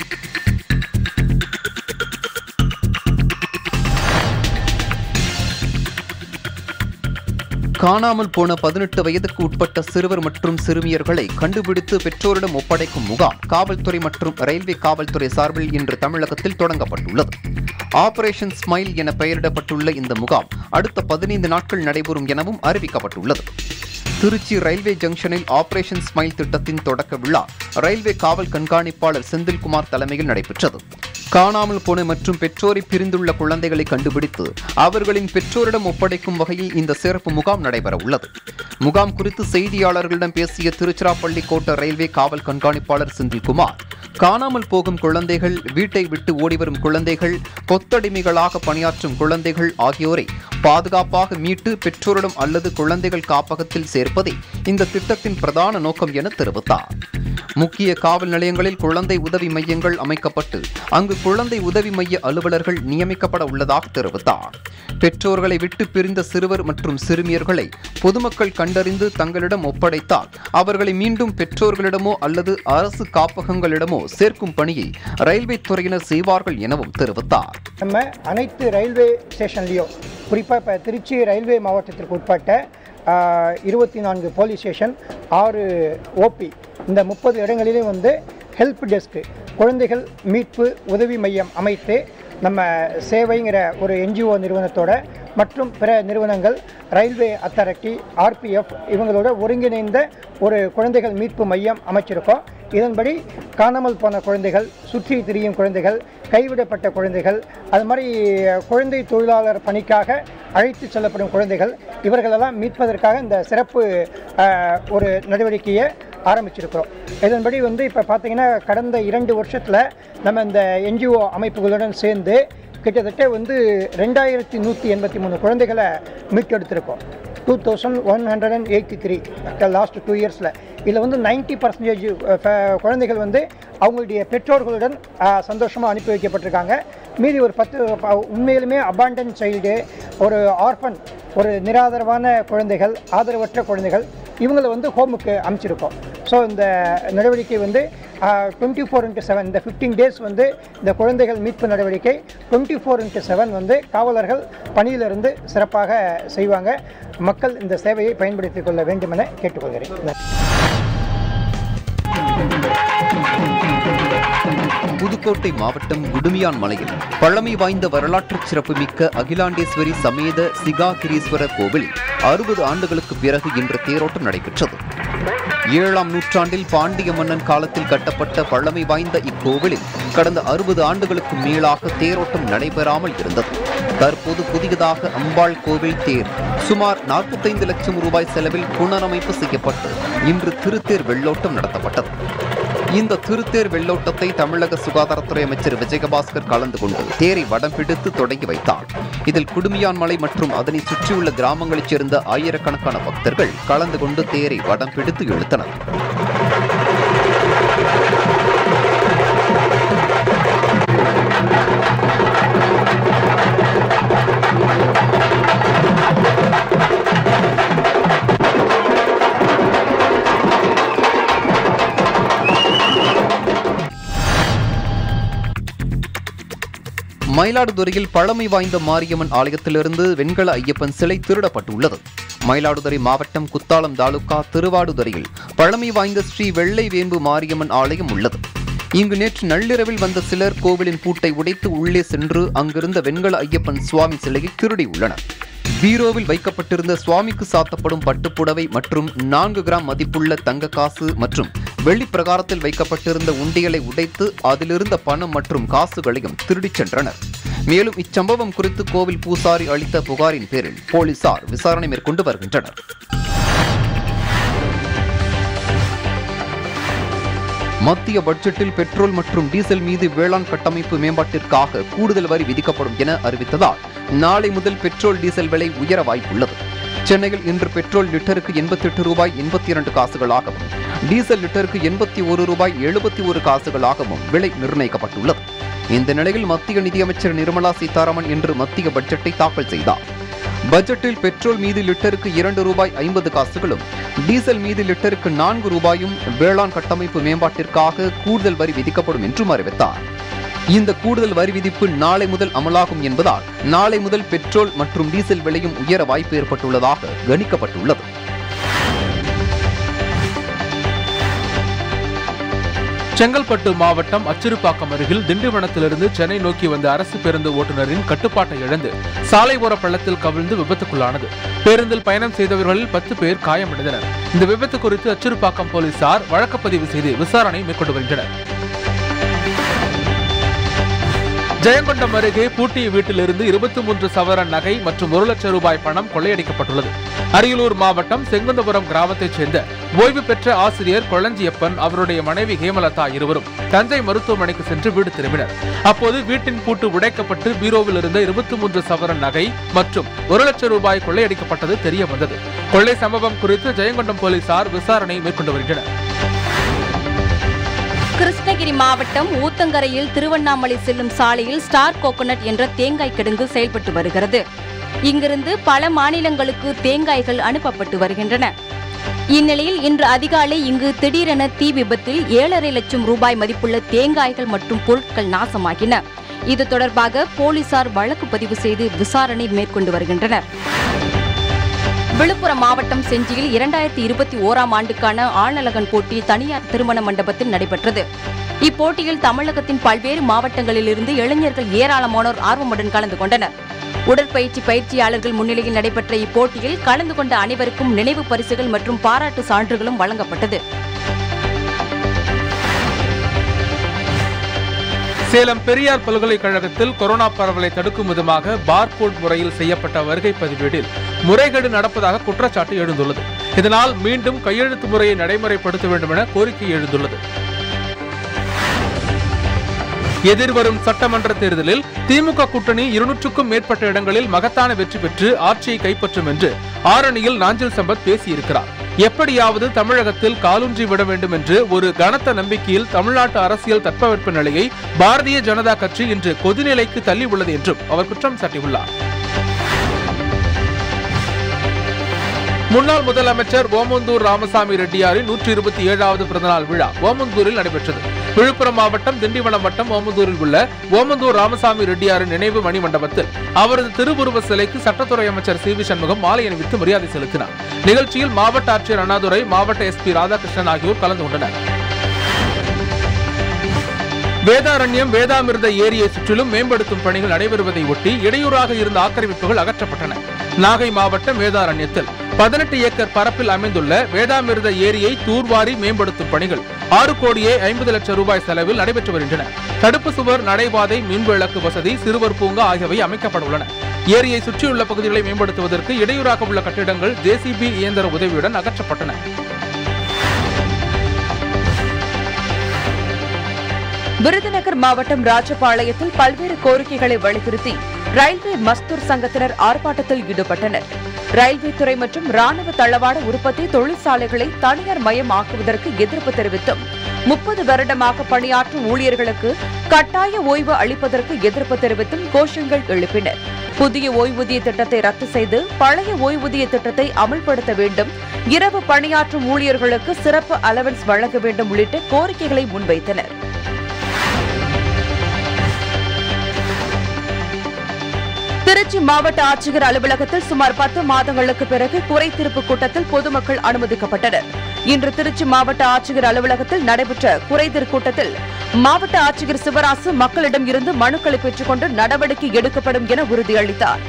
காணாமல் போன 18 வயதுக்கு உட்பட்ட சிறுவர் மற்றும் சிறுமியர்களை கண்டுபிடித்து பெற்றோரிடம் ஒப்படைக்கும் முகாம் காவல்துறை மற்றும் ரயில்வே காவல்துறை சார்பில் இன்று தமிழகத்தில் தொடங்கப்பட்டுள்ளது. ஆபரேஷன் ஸ்மைல் என பெயரிடப்பட்டுள்ள இந்த முகாம் அடுத்த 15 நாட்கள் நடைபெறும் எனவும் அறிவிக்கப்பட்டுள்ளது. திருச்சி ரயில்வே ஜங்ஷனில் ஆபரேஷன் ஸ்மைல் திட்டத்தின் தொடக்க விழா ரயில்வே காவல் கண்காணிப்பாளர் செந்தில்குமார் தலைமையில் நடைபெற்றது. காணாமல் போன மற்றும் பெற்றோரை பிரிந்துள்ள குழந்தைகளை கண்டுபிடித்து அவர்களின் பெற்றோரிடம் ஒப்படைக்கும் வகையில் இந்த சிறப்பு முகாம் நடைபெற உள்ளது. முகாம் குறித்து செய்தியாளர்களிடம் பேசிய திருச்சிராப்பள்ளி கோட்ட ரயில்வே காவல் கண்காணிப்பாளர் செந்தில்குமார், காணாமல் போகும் குழந்தைகள், வீட்டை விட்டு ஓடிவரும் குழந்தைகள், கொத்தடிமைகளாக பணியாற்றும் குழந்தைகள் ஆகியோரை பாதுகாப்பாக மீட்டு பெற்றோரிடம் அல்லது குழந்தைகள் காப்பகத்தில் சேர்ப்பதே இந்த திட்டத்தின் பிரதான நோக்கம் என தெரிவித்தார். முக்கிய காவல் நிலையங்களில் குழந்தை உதவி மையங்கள் அமைக்கப்பட்டு அங்கு குழந்தை உதவி மைய அலுவலர்கள் நியமிக்கப்பட உள்ளதாக தெரிவித்தார். பெற்றோர்களை விட்டு பிரிந்த சிறுவர் மற்றும் சிறுமியர்களை பொதுமக்கள் கண்டறிந்து தங்களிடம் ஒப்படைத்தால் அவர்களை மீண்டும் பெற்றோர்களிடமோ அல்லது அரசு காப்பகங்களிடமோ சேர்க்கும் பணியை ரயில்வே துறையினர் செய்வார்கள் எனவும் தெரிவித்தார். நம்ம அனைத்து ரயில்வே ஸ்டேஷன்லையும் குறிப்பாக இப்போ திருச்சி ரயில்வே மாவட்டத்திற்கு உட்பட்ட 24 போலீஸ் ஸ்டேஷன், 6 ஓபி, இந்த 30 இடங்களிலும் வந்து ஹெல்ப் டெஸ்க், குழந்தைகள் மீட்பு உதவி மையம் அமைத்து நம்ம சேவைங்கிற ஒரு NGO நிறுவனத்தோட மற்றும் பிற நிறுவனங்கள், ரயில்வே அத்தாரிட்டி, RPF இவங்களோட ஒருங்கிணைந்த ஒரு குழந்தைகள் மீட்பு மையம் அமைச்சிருக்கோம். இதன்படி காணாமல் போன குழந்தைகள், சுற்றி திரியும் குழந்தைகள், கைவிடப்பட்ட குழந்தைகள், அது மாதிரி குழந்தை தொழிலாளர் பணிக்காக அழைத்து செல்லப்படும் குழந்தைகள், இவர்களெல்லாம் மீட்பதற்காக இந்த சிறப்பு ஒரு நடவடிக்கையை ஆரம்பிச்சிருக்கிறோம். இதன்படி வந்து இப்போ பார்த்தீங்கன்னா கடந்த 2 வருஷத்தில் நம்ம இந்த NGO அமைப்புகளுடன் சேர்ந்து கிட்டத்தட்ட வந்து 2183 குழந்தைகளை மீட்டெடுத்திருக்கோம். 2183 லாஸ்ட் 2 இயர்ஸில். இதில் வந்து 90% குழந்தைகள் வந்து அவங்களுடைய பெற்றோர்களுடன் சந்தோஷமாக அனுப்பி வைக்கப்பட்டிருக்காங்க. மீதி ஒரு 10 உண்மையிலுமே அபாண்டன் சைல்டு, ஒரு ஆர்ஃபன், ஒரு நிராதரவான குழந்தைகள், ஆதரவற்ற குழந்தைகள், இவங்களை வந்து ஹோமுக்கு அமைச்சிருக்கோம். ஸோ இந்த நடவடிக்கை வந்து 24/7 இந்த 15 டேஸ் வந்து இந்த குழந்தைகள் மீட்பு நடவடிக்கை 24/7 வந்து காவலர்கள் பணியிலிருந்து சிறப்பாக செய்வாங்க. மக்கள் இந்த சேவையை பயன்படுத்திக் கொள்ள வேண்டும் என கேட்டுக்கொள்கிறேன். புதுக்கோட்டை மாவட்டம் குடுமியான் மலையில் பழமை வாய்ந்த வரலாற்று சிறப்புமிக்க அகிலாண்டேஸ்வரி சமேத சிகாகிரீஸ்வரர் கோவில் 60 ஆண்டுகளுக்கு பிறகு இன்று தேரோட்டம் நடைபெற்றது. 7ஆம் நூற்றாண்டில் பாண்டிய மன்னன் காலத்தில் கட்டப்பட்ட பழமை வாய்ந்த இக்கோவிலில் கடந்த 60 ஆண்டுகளுக்கு மேலாக தேரோட்டம் நடைபெறாமல் இருந்தது. தற்போது புதியதாக அம்பாள் கோவில் தேர் சுமார் 45 லட்சம் ரூபாய் செலவில் புனரமைப்பு செய்யப்பட்டு இன்று திருத்தேர் வெள்ளோட்டம் நடத்தப்பட்டது. இந்த திருத்தேர் வெள்ளோட்டத்தை தமிழக சுகாதாரத்துறை அமைச்சர் விஜயபாஸ்கர் கலந்து கொண்டு தேரை வடம் பிடித்து தொடங்கி வைத்தார். இதில் குடுமியான் மலை மற்றும் அதனை சுற்றியுள்ள கிராமங்களைச் சேர்ந்த ஆயிரக்கணக்கான பக்தர்கள் கலந்து கொண்டு தேரை வடம் பிடித்து இழுத்தனர். மயிலாடுதுறையில் பழமை வாய்ந்த மாரியம்மன் ஆலயத்திலிருந்து வெண்கல ஐயப்பன் சிலை திருடப்பட்டுள்ளது. மயிலாடுதுறை மாவட்டம் குத்தாலம் தாலுகா திருவாடுதுறையில் பழமை வாய்ந்த ஸ்ரீ வெள்ளை வேம்பு மாரியம்மன் ஆலயம் உள்ளது. இங்கு நேற்று நள்ளிரவில் வந்த சிலர் கோவிலின் பூட்டை உடைத்து உள்ளே சென்று அங்கிருந்த வெண்கல ஐயப்பன் சுவாமி சிலையை திருடியுள்ளனர். பீரோவில் வைக்கப்பட்டிருந்த சுவாமிக்கு சாத்தப்படும் பட்டுப்புடவை மற்றும் 4 கிராம் மதிப்புள்ள தங்க காசு மற்றும் வெள்ளி பிரகாரத்தில் வைக்கப்பட்டிருந்த உண்டியலை உடைத்து அதிலிருந்த பணம் மற்றும் காசுகளையும் திருடிச் சென்றனர். மேலும் இச்சம்பவம் குறித்து கோவில் பூசாரி அளித்த புகாரின் பேரில் போலீசார் விசாரணை மேற்கொண்டு வருகின்றனர். மத்திய பட்ஜெட்டில் பெட்ரோல் மற்றும் டீசல் மீது வேளாண் கட்டமைப்பு மேம்பாட்டிற்காக கூடுதல் வரி விதிக்கப்படும் என அறிவித்ததால் நாளை முதல் பெட்ரோல் டீசல் விலை உயர வாய்ப்புள்ளது. சென்னையில் இன்று பெட்ரோல் லிட்டருக்கு 88 ரூபாய் 82 காசுகளாகவும் டீசல் லிட்டருக்கு 81 ரூபாய் 71 காசுகளாகவும் விலை நிர்ணயிக்கப்பட்டுள்ளது. இந்த நிலையில் மத்திய நிதியமைச்சர் நிர்மலா சீதாராமன் இன்று மத்திய பட்ஜெட்டை தாக்கல் செய்தார். பட்ஜெட்டில் பெட்ரோல் மீது லிட்டருக்கு 2 ரூபாய் 50 காசுகளும் டீசல் மீது லிட்டருக்கு 4 ரூபாயும் வேளாண் கட்டமைப்பு மேம்பாட்டிற்காக கூடுதல் வரி விதிக்கப்படும் என்றும் அறிவித்தார். இந்த கூடுதல் வரி விதிப்பு நாளை முதல் அமலாகும் என்பதால் நாளை முதல் பெட்ரோல் மற்றும் டீசல் விலையும் உயர வாய்ப்பு ஏற்பட்டுள்ளதாக கணிக்கப்பட்டுள்ளது. செங்கல்பட்டு மாவட்டம் அச்சிறுபாக்கம் அருகில் திண்டிவனத்திலிருந்து சென்னை நோக்கி வந்த அரசு பேருந்து ஓட்டுநரின் கட்டுப்பாட்டை இழந்து சாலை ஓர பள்ளத்தில் கவிழ்ந்து விபத்துக்குள்ளானது. பேருந்தில் பயணம் செய்தவர்களில் 10 பேர் காயமடைந்தனர். இந்த விபத்து குறித்து அச்சிறுபாக்கம் போலீசார் வழக்குப்பதிவு செய்து விசாரணை மேற்கொண்டு வருகின்றனர். ஜெயங்கொண்டம் அருகே பூட்டிய வீட்டிலிருந்து 23 சவரன் நகை மற்றும் 1 லட்சம் ரூபாய் பணம் கொள்ளையடிக்கப்பட்டுள்ளது. அரியலூர் மாவட்டம் செங்குந்தபுரம் கிராமத்தைச் சேர்ந்த ஓய்வு பெற்ற ஆசிரியர் கொளஞ்சியப்பன் அவருடைய மனைவி ஹேமலதா இருவரும் தஞ்சை மருத்துவமனைக்கு சென்று வீடு திரும்பினர். அப்போது வீட்டின் பூட்டு உடைக்கப்பட்டு பீரோவில் இருந்த 23 சவரன் நகை மற்றும் 1 லட்சம் ரூபாய் கொள்ளையடிக்கப்பட்டது தெரிய வந்தது. கொள்ளை சம்பவம் குறித்து ஜெயங்கொண்டம் போலீசார் விசாரணை மேற்கொண்டு வருகின்றனர். கிருஷ்ணகிரி மாவட்டம் ஊத்தங்கரையில் திருவண்ணாமலை செல்லும் சாலையில் ஸ்டார் கோகோனட் என்ற தேங்காய் கிடங்கு செயல்பட்டு வருகிறது. இங்கிருந்து பல மாநிலங்களுக்கு தேங்காய்கள் அனுப்பப்பட்டு வருகின்றன. இந்நிலையில் இன்று அதிகாலை இங்கு திடீரென தீ விபத்தில் 7.5 லட்சம் ரூபாய் மதிப்புள்ள தேங்காய்கள் மற்றும் பொருட்கள் நாசமாகின. இது தொடர்பாக போலீசார் வழக்கு பதிவு செய்து விசாரணை மேற்கொண்டு வருகின்றனர். விழுப்புரம் மாவட்டம் செஞ்சியில் 2021ஆம் ஆண்டுக்கான ஆணழகன் போட்டி தனியார் திருமண மண்டபத்தில் நடைபெற்றது. இப்போட்டியில் தமிழகத்தின் பல்வேறு மாவட்டங்களிலிருந்து இளைஞர்கள் ஏராளமானோர் ஆர்வமுடன் கலந்து கொண்டனர். உடற்பயிற்சி பயிற்சியாளர்கள் முன்னிலையில் நடைபெற்ற இப்போட்டியில் கலந்து கொண்ட அனைவருக்கும் நினைவு பரிசுகள் மற்றும் பாராட்டு சான்றுகளும் வழங்கப்பட்டது. சேலம் பெரியார் பல்கலைக்கழகத்தில் கொரோனா பரவலை தடுக்கும் விதமாக பார்கோட் முறையில் செய்யப்பட்ட வருகை பதிவேடில் முறைகேடு நடப்பதாக குற்றச்சாட்டு எழுந்துள்ளது. இதனால் மீண்டும் கையெழுத்து முறையை நடைமுறைப்படுத்த வேண்டும் என கோரிக்கை எழுந்துள்ளது. எதிர்வரும் சட்டமன்ற தேர்தலில் திமுக கூட்டணி 200க்கும் மேற்பட்ட இடங்களில் மகத்தான வெற்றி பெற்று ஆட்சியை கைப்பற்றும் என்று ஆரணியில் நாஞ்சில் சம்பத் பேசியிருக்கிறார். எப்படியாவது தமிழகத்தில் காலூன்றி விட வேண்டும் என்று ஒரு கனத்த நம்பிக்கையில் தமிழ்நாட்டு அரசியல் தட்பவெப்ப நிலையை பாரதிய ஜனதா கட்சி இன்று கொதிநிலைக்கு தள்ளி உள்ளது என்றும் அவர் குற்றம் சாட்டியுள்ளார். முன்னாள் முதலமைச்சர் ஓமந்தூர் ராமசாமி ரெட்டியாரின் 127வது பிறந்தநாள் விழா ஓமந்தூரில் நடைபெற்றது. விழுப்புரம் மாவட்டம் திண்டிவனம் வட்டம் ஓமந்தூரில் உள்ள ஓமந்தூர் ராமசாமி ரெட்டியாரின் நினைவு மணி மண்டபத்தில் அவரது திருவுருவ சிலைக்கு சட்டத்துறை அமைச்சர் சி.வி. சண்முகம் மாலை அணிவித்து மரியாதை செலுத்தினார். நிகழ்ச்சியில் மாவட்ட ஆட்சியர் அண்ணாதுரை, மாவட்ட எஸ்பி ராதாகிருஷ்ணன் ஆகியோர் கலந்து கொண்டனர். வேதாரண்யம் வேதாமிர்த ஏரியை சுற்றிலும் மேம்படுத்தும் பணிகள் நடைபெறுவதை ஒட்டி இடையூறாக இருந்த ஆக்கிரமிப்புகள் அகற்றப்பட்டன. நாகை மாவட்டம் வேதாரண்யத்தில் 18 ஏக்கர் பரப்பில் அமைந்துள்ள வேதாமிர்த ஏரியை தூர்வாரி மேம்படுத்தும் பணிகள் 6 கோடியே 50 லட்சம் ரூபாய் செலவில் நடைபெற்று வருகின்றன. தடுப்பு சுவர், நடைபாதை, மின்விளக்கு வசதி, சிறுவர் பூங்கா ஆகியவை அமைக்கப்பட உள்ளன. ஏரியை சுற்றியுள்ள பகுதிகளை மேம்படுத்துவதற்கு இடையூறாக உள்ள கட்டிடங்கள் ஜேசிபி இயந்திர உதவியுடன் அகற்றப்பட்டன. விருதுநகர் மாவட்டம் ராஜபாளையத்தில் பல்வேறு கோரிக்கைகளை வலியுறுத்தி ரயில்வே மஸ்தூர் சங்கத்தினர் ஆர்ப்பாட்டத்தில் ஈடுபட்டனர். ரயில்வே துறை மற்றும் ராணுவ தளவாட உற்பத்தி தொழிற்சாலைகளை தனியார் மயமாக்குவதற்கு எதிர்ப்பு தெரிவித்தும் 30 வருடமாக பணியாற்றும் ஊழியர்களுக்கு கட்டாய ஓய்வு அளிப்பதற்கு எதிர்ப்பு தெரிவித்தும் கோஷங்கள் எழுப்பினர். புதிய ஓய்வூதிய திட்டத்தை ரத்து செய்து பழைய ஓய்வூதிய திட்டத்தை அமல்படுத்த வேண்டும், இரவு பணியாற்றும் ஊழியர்களுக்கு சிறப்பு அலவன்ஸ் வழங்க வேண்டும் உள்ளிட்ட கோரிக்கைகளை முன்வைத்தனர். திருச்சி மாவட்ட ஆட்சியர் அலுவலகத்தில் சுமார் 10 மாதங்களுக்கு பிறகு குறைதீர்ப்பு கூட்டத்தில் பொதுமக்கள் அனுமதிக்கப்பட்டனர். இன்று திருச்சி மாவட்ட ஆட்சியர் அலுவலகத்தில் நடைபெற்ற குறைதீர் கூட்டத்தில் மாவட்ட ஆட்சியர் சிவராசு மக்களிடம் இருந்து மனுக்களை பெற்றுக்கொண்டு நடவடிக்கை எடுக்கப்படும் என உறுதியளித்தார்.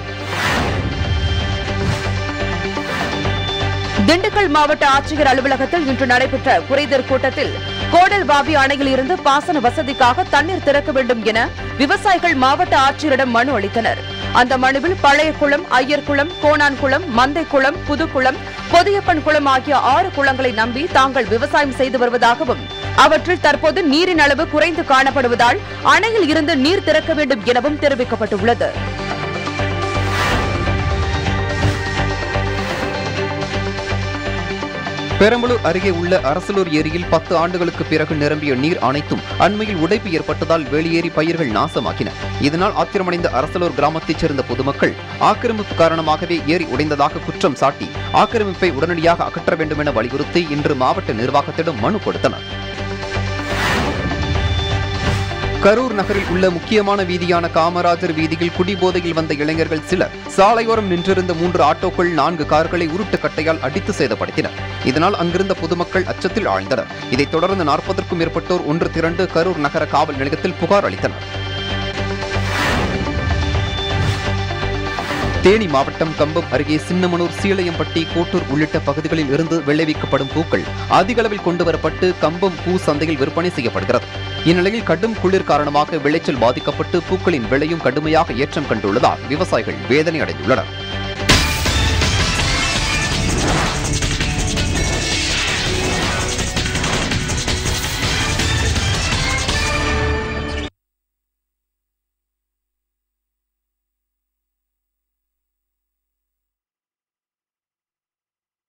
திண்டுக்கல் மாவட்ட ஆட்சியர் அலுவலகத்தில் இன்று நடைபெற்ற குறைதீர் கூட்டத்தில் கோடல்வாவி அணையில் இருந்து பாசன வசதிக்காக தண்ணீர் திறக்க வேண்டும் என விவசாயிகள் மாவட்ட ஆட்சியரிடம் மனு அளித்தனர். அந்த மனுவில் பழையகுளம், ஐயர்குளம், கோணான்குளம், மந்தைக்குளம், புதுக்குளம், பொதியப்பன் குளம் ஆகிய 6 குளங்களை நம்பி தாங்கள் விவசாயம் செய்து வருவதாகவும் அவற்றில் தற்போது நீரின் அளவு குறைந்து காணப்படுவதால் அணையில் இருந்து நீர் திறக்க வேண்டும் எனவும் தெரிவிக்கப்பட்டுள்ளது. பெரம்பலூர் அருகே உள்ள அரசலூர் ஏரியில் 10 ஆண்டுகளுக்கு பிறகு நிரம்பிய நீர் அனைத்தும் அண்மையில் உடைப்பு ஏற்பட்டதால் வெளியேறி பயிர்கள் நாசமாக்கின. இதனால் ஆத்திரமடைந்த அரசலூர் கிராமத்தைச் சேர்ந்த பொதுமக்கள் ஆக்கிரமிப்பு காரணமாகவே ஏரி உடைந்ததாக குற்றம் சாட்டி ஆக்கிரமிப்பை உடனடியாக அகற்ற வேண்டும் என வலியுறுத்தி இன்று மாவட்ட நிர்வாகத்திடம் மனு கொடுத்தனர். கரூர் நகரில் உள்ள முக்கியமான வீதியான காமராஜர் வீதியில் குடிபோதையில் வந்த இளைஞர்கள் சிலர் சாலையோரம் நின்றிருந்த 3 ஆட்டோக்கள் 4 கார்களை உருட்டுக்கட்டையால் அடித்து சேதப்படுத்தினர். இதனால் அங்கிருந்த பொதுமக்கள் அச்சத்தில் ஆழ்ந்தனர். இதைத் தொடர்ந்து 40க்கும் மேற்பட்டோர் ஒன்று திரண்டு கரூர் நகர காவல் நிலையத்தில் புகார் அளித்தனர். தேனி மாவட்டம் கம்பம் அருகே சின்னமனூர், சீளையம்பட்டி, கோட்டூர் உள்ளிட்ட பகுதிகளில் இருந்து விளைவிக்கப்படும் பூக்கள் அதிக அளவில் கொண்டுவரப்பட்டு கம்பம் பூ சந்தையில் விற்பனை செய்யப்படுகிறது. இந்நிலையில் கடும் குளிர் காரணமாக விளைச்சல் பாதிக்கப்பட்டு பூக்களின் விலையும் கடுமையாக ஏற்றம் கண்டுள்ளதால் விவசாயிகள் வேதனை அடைந்துள்ளனர்.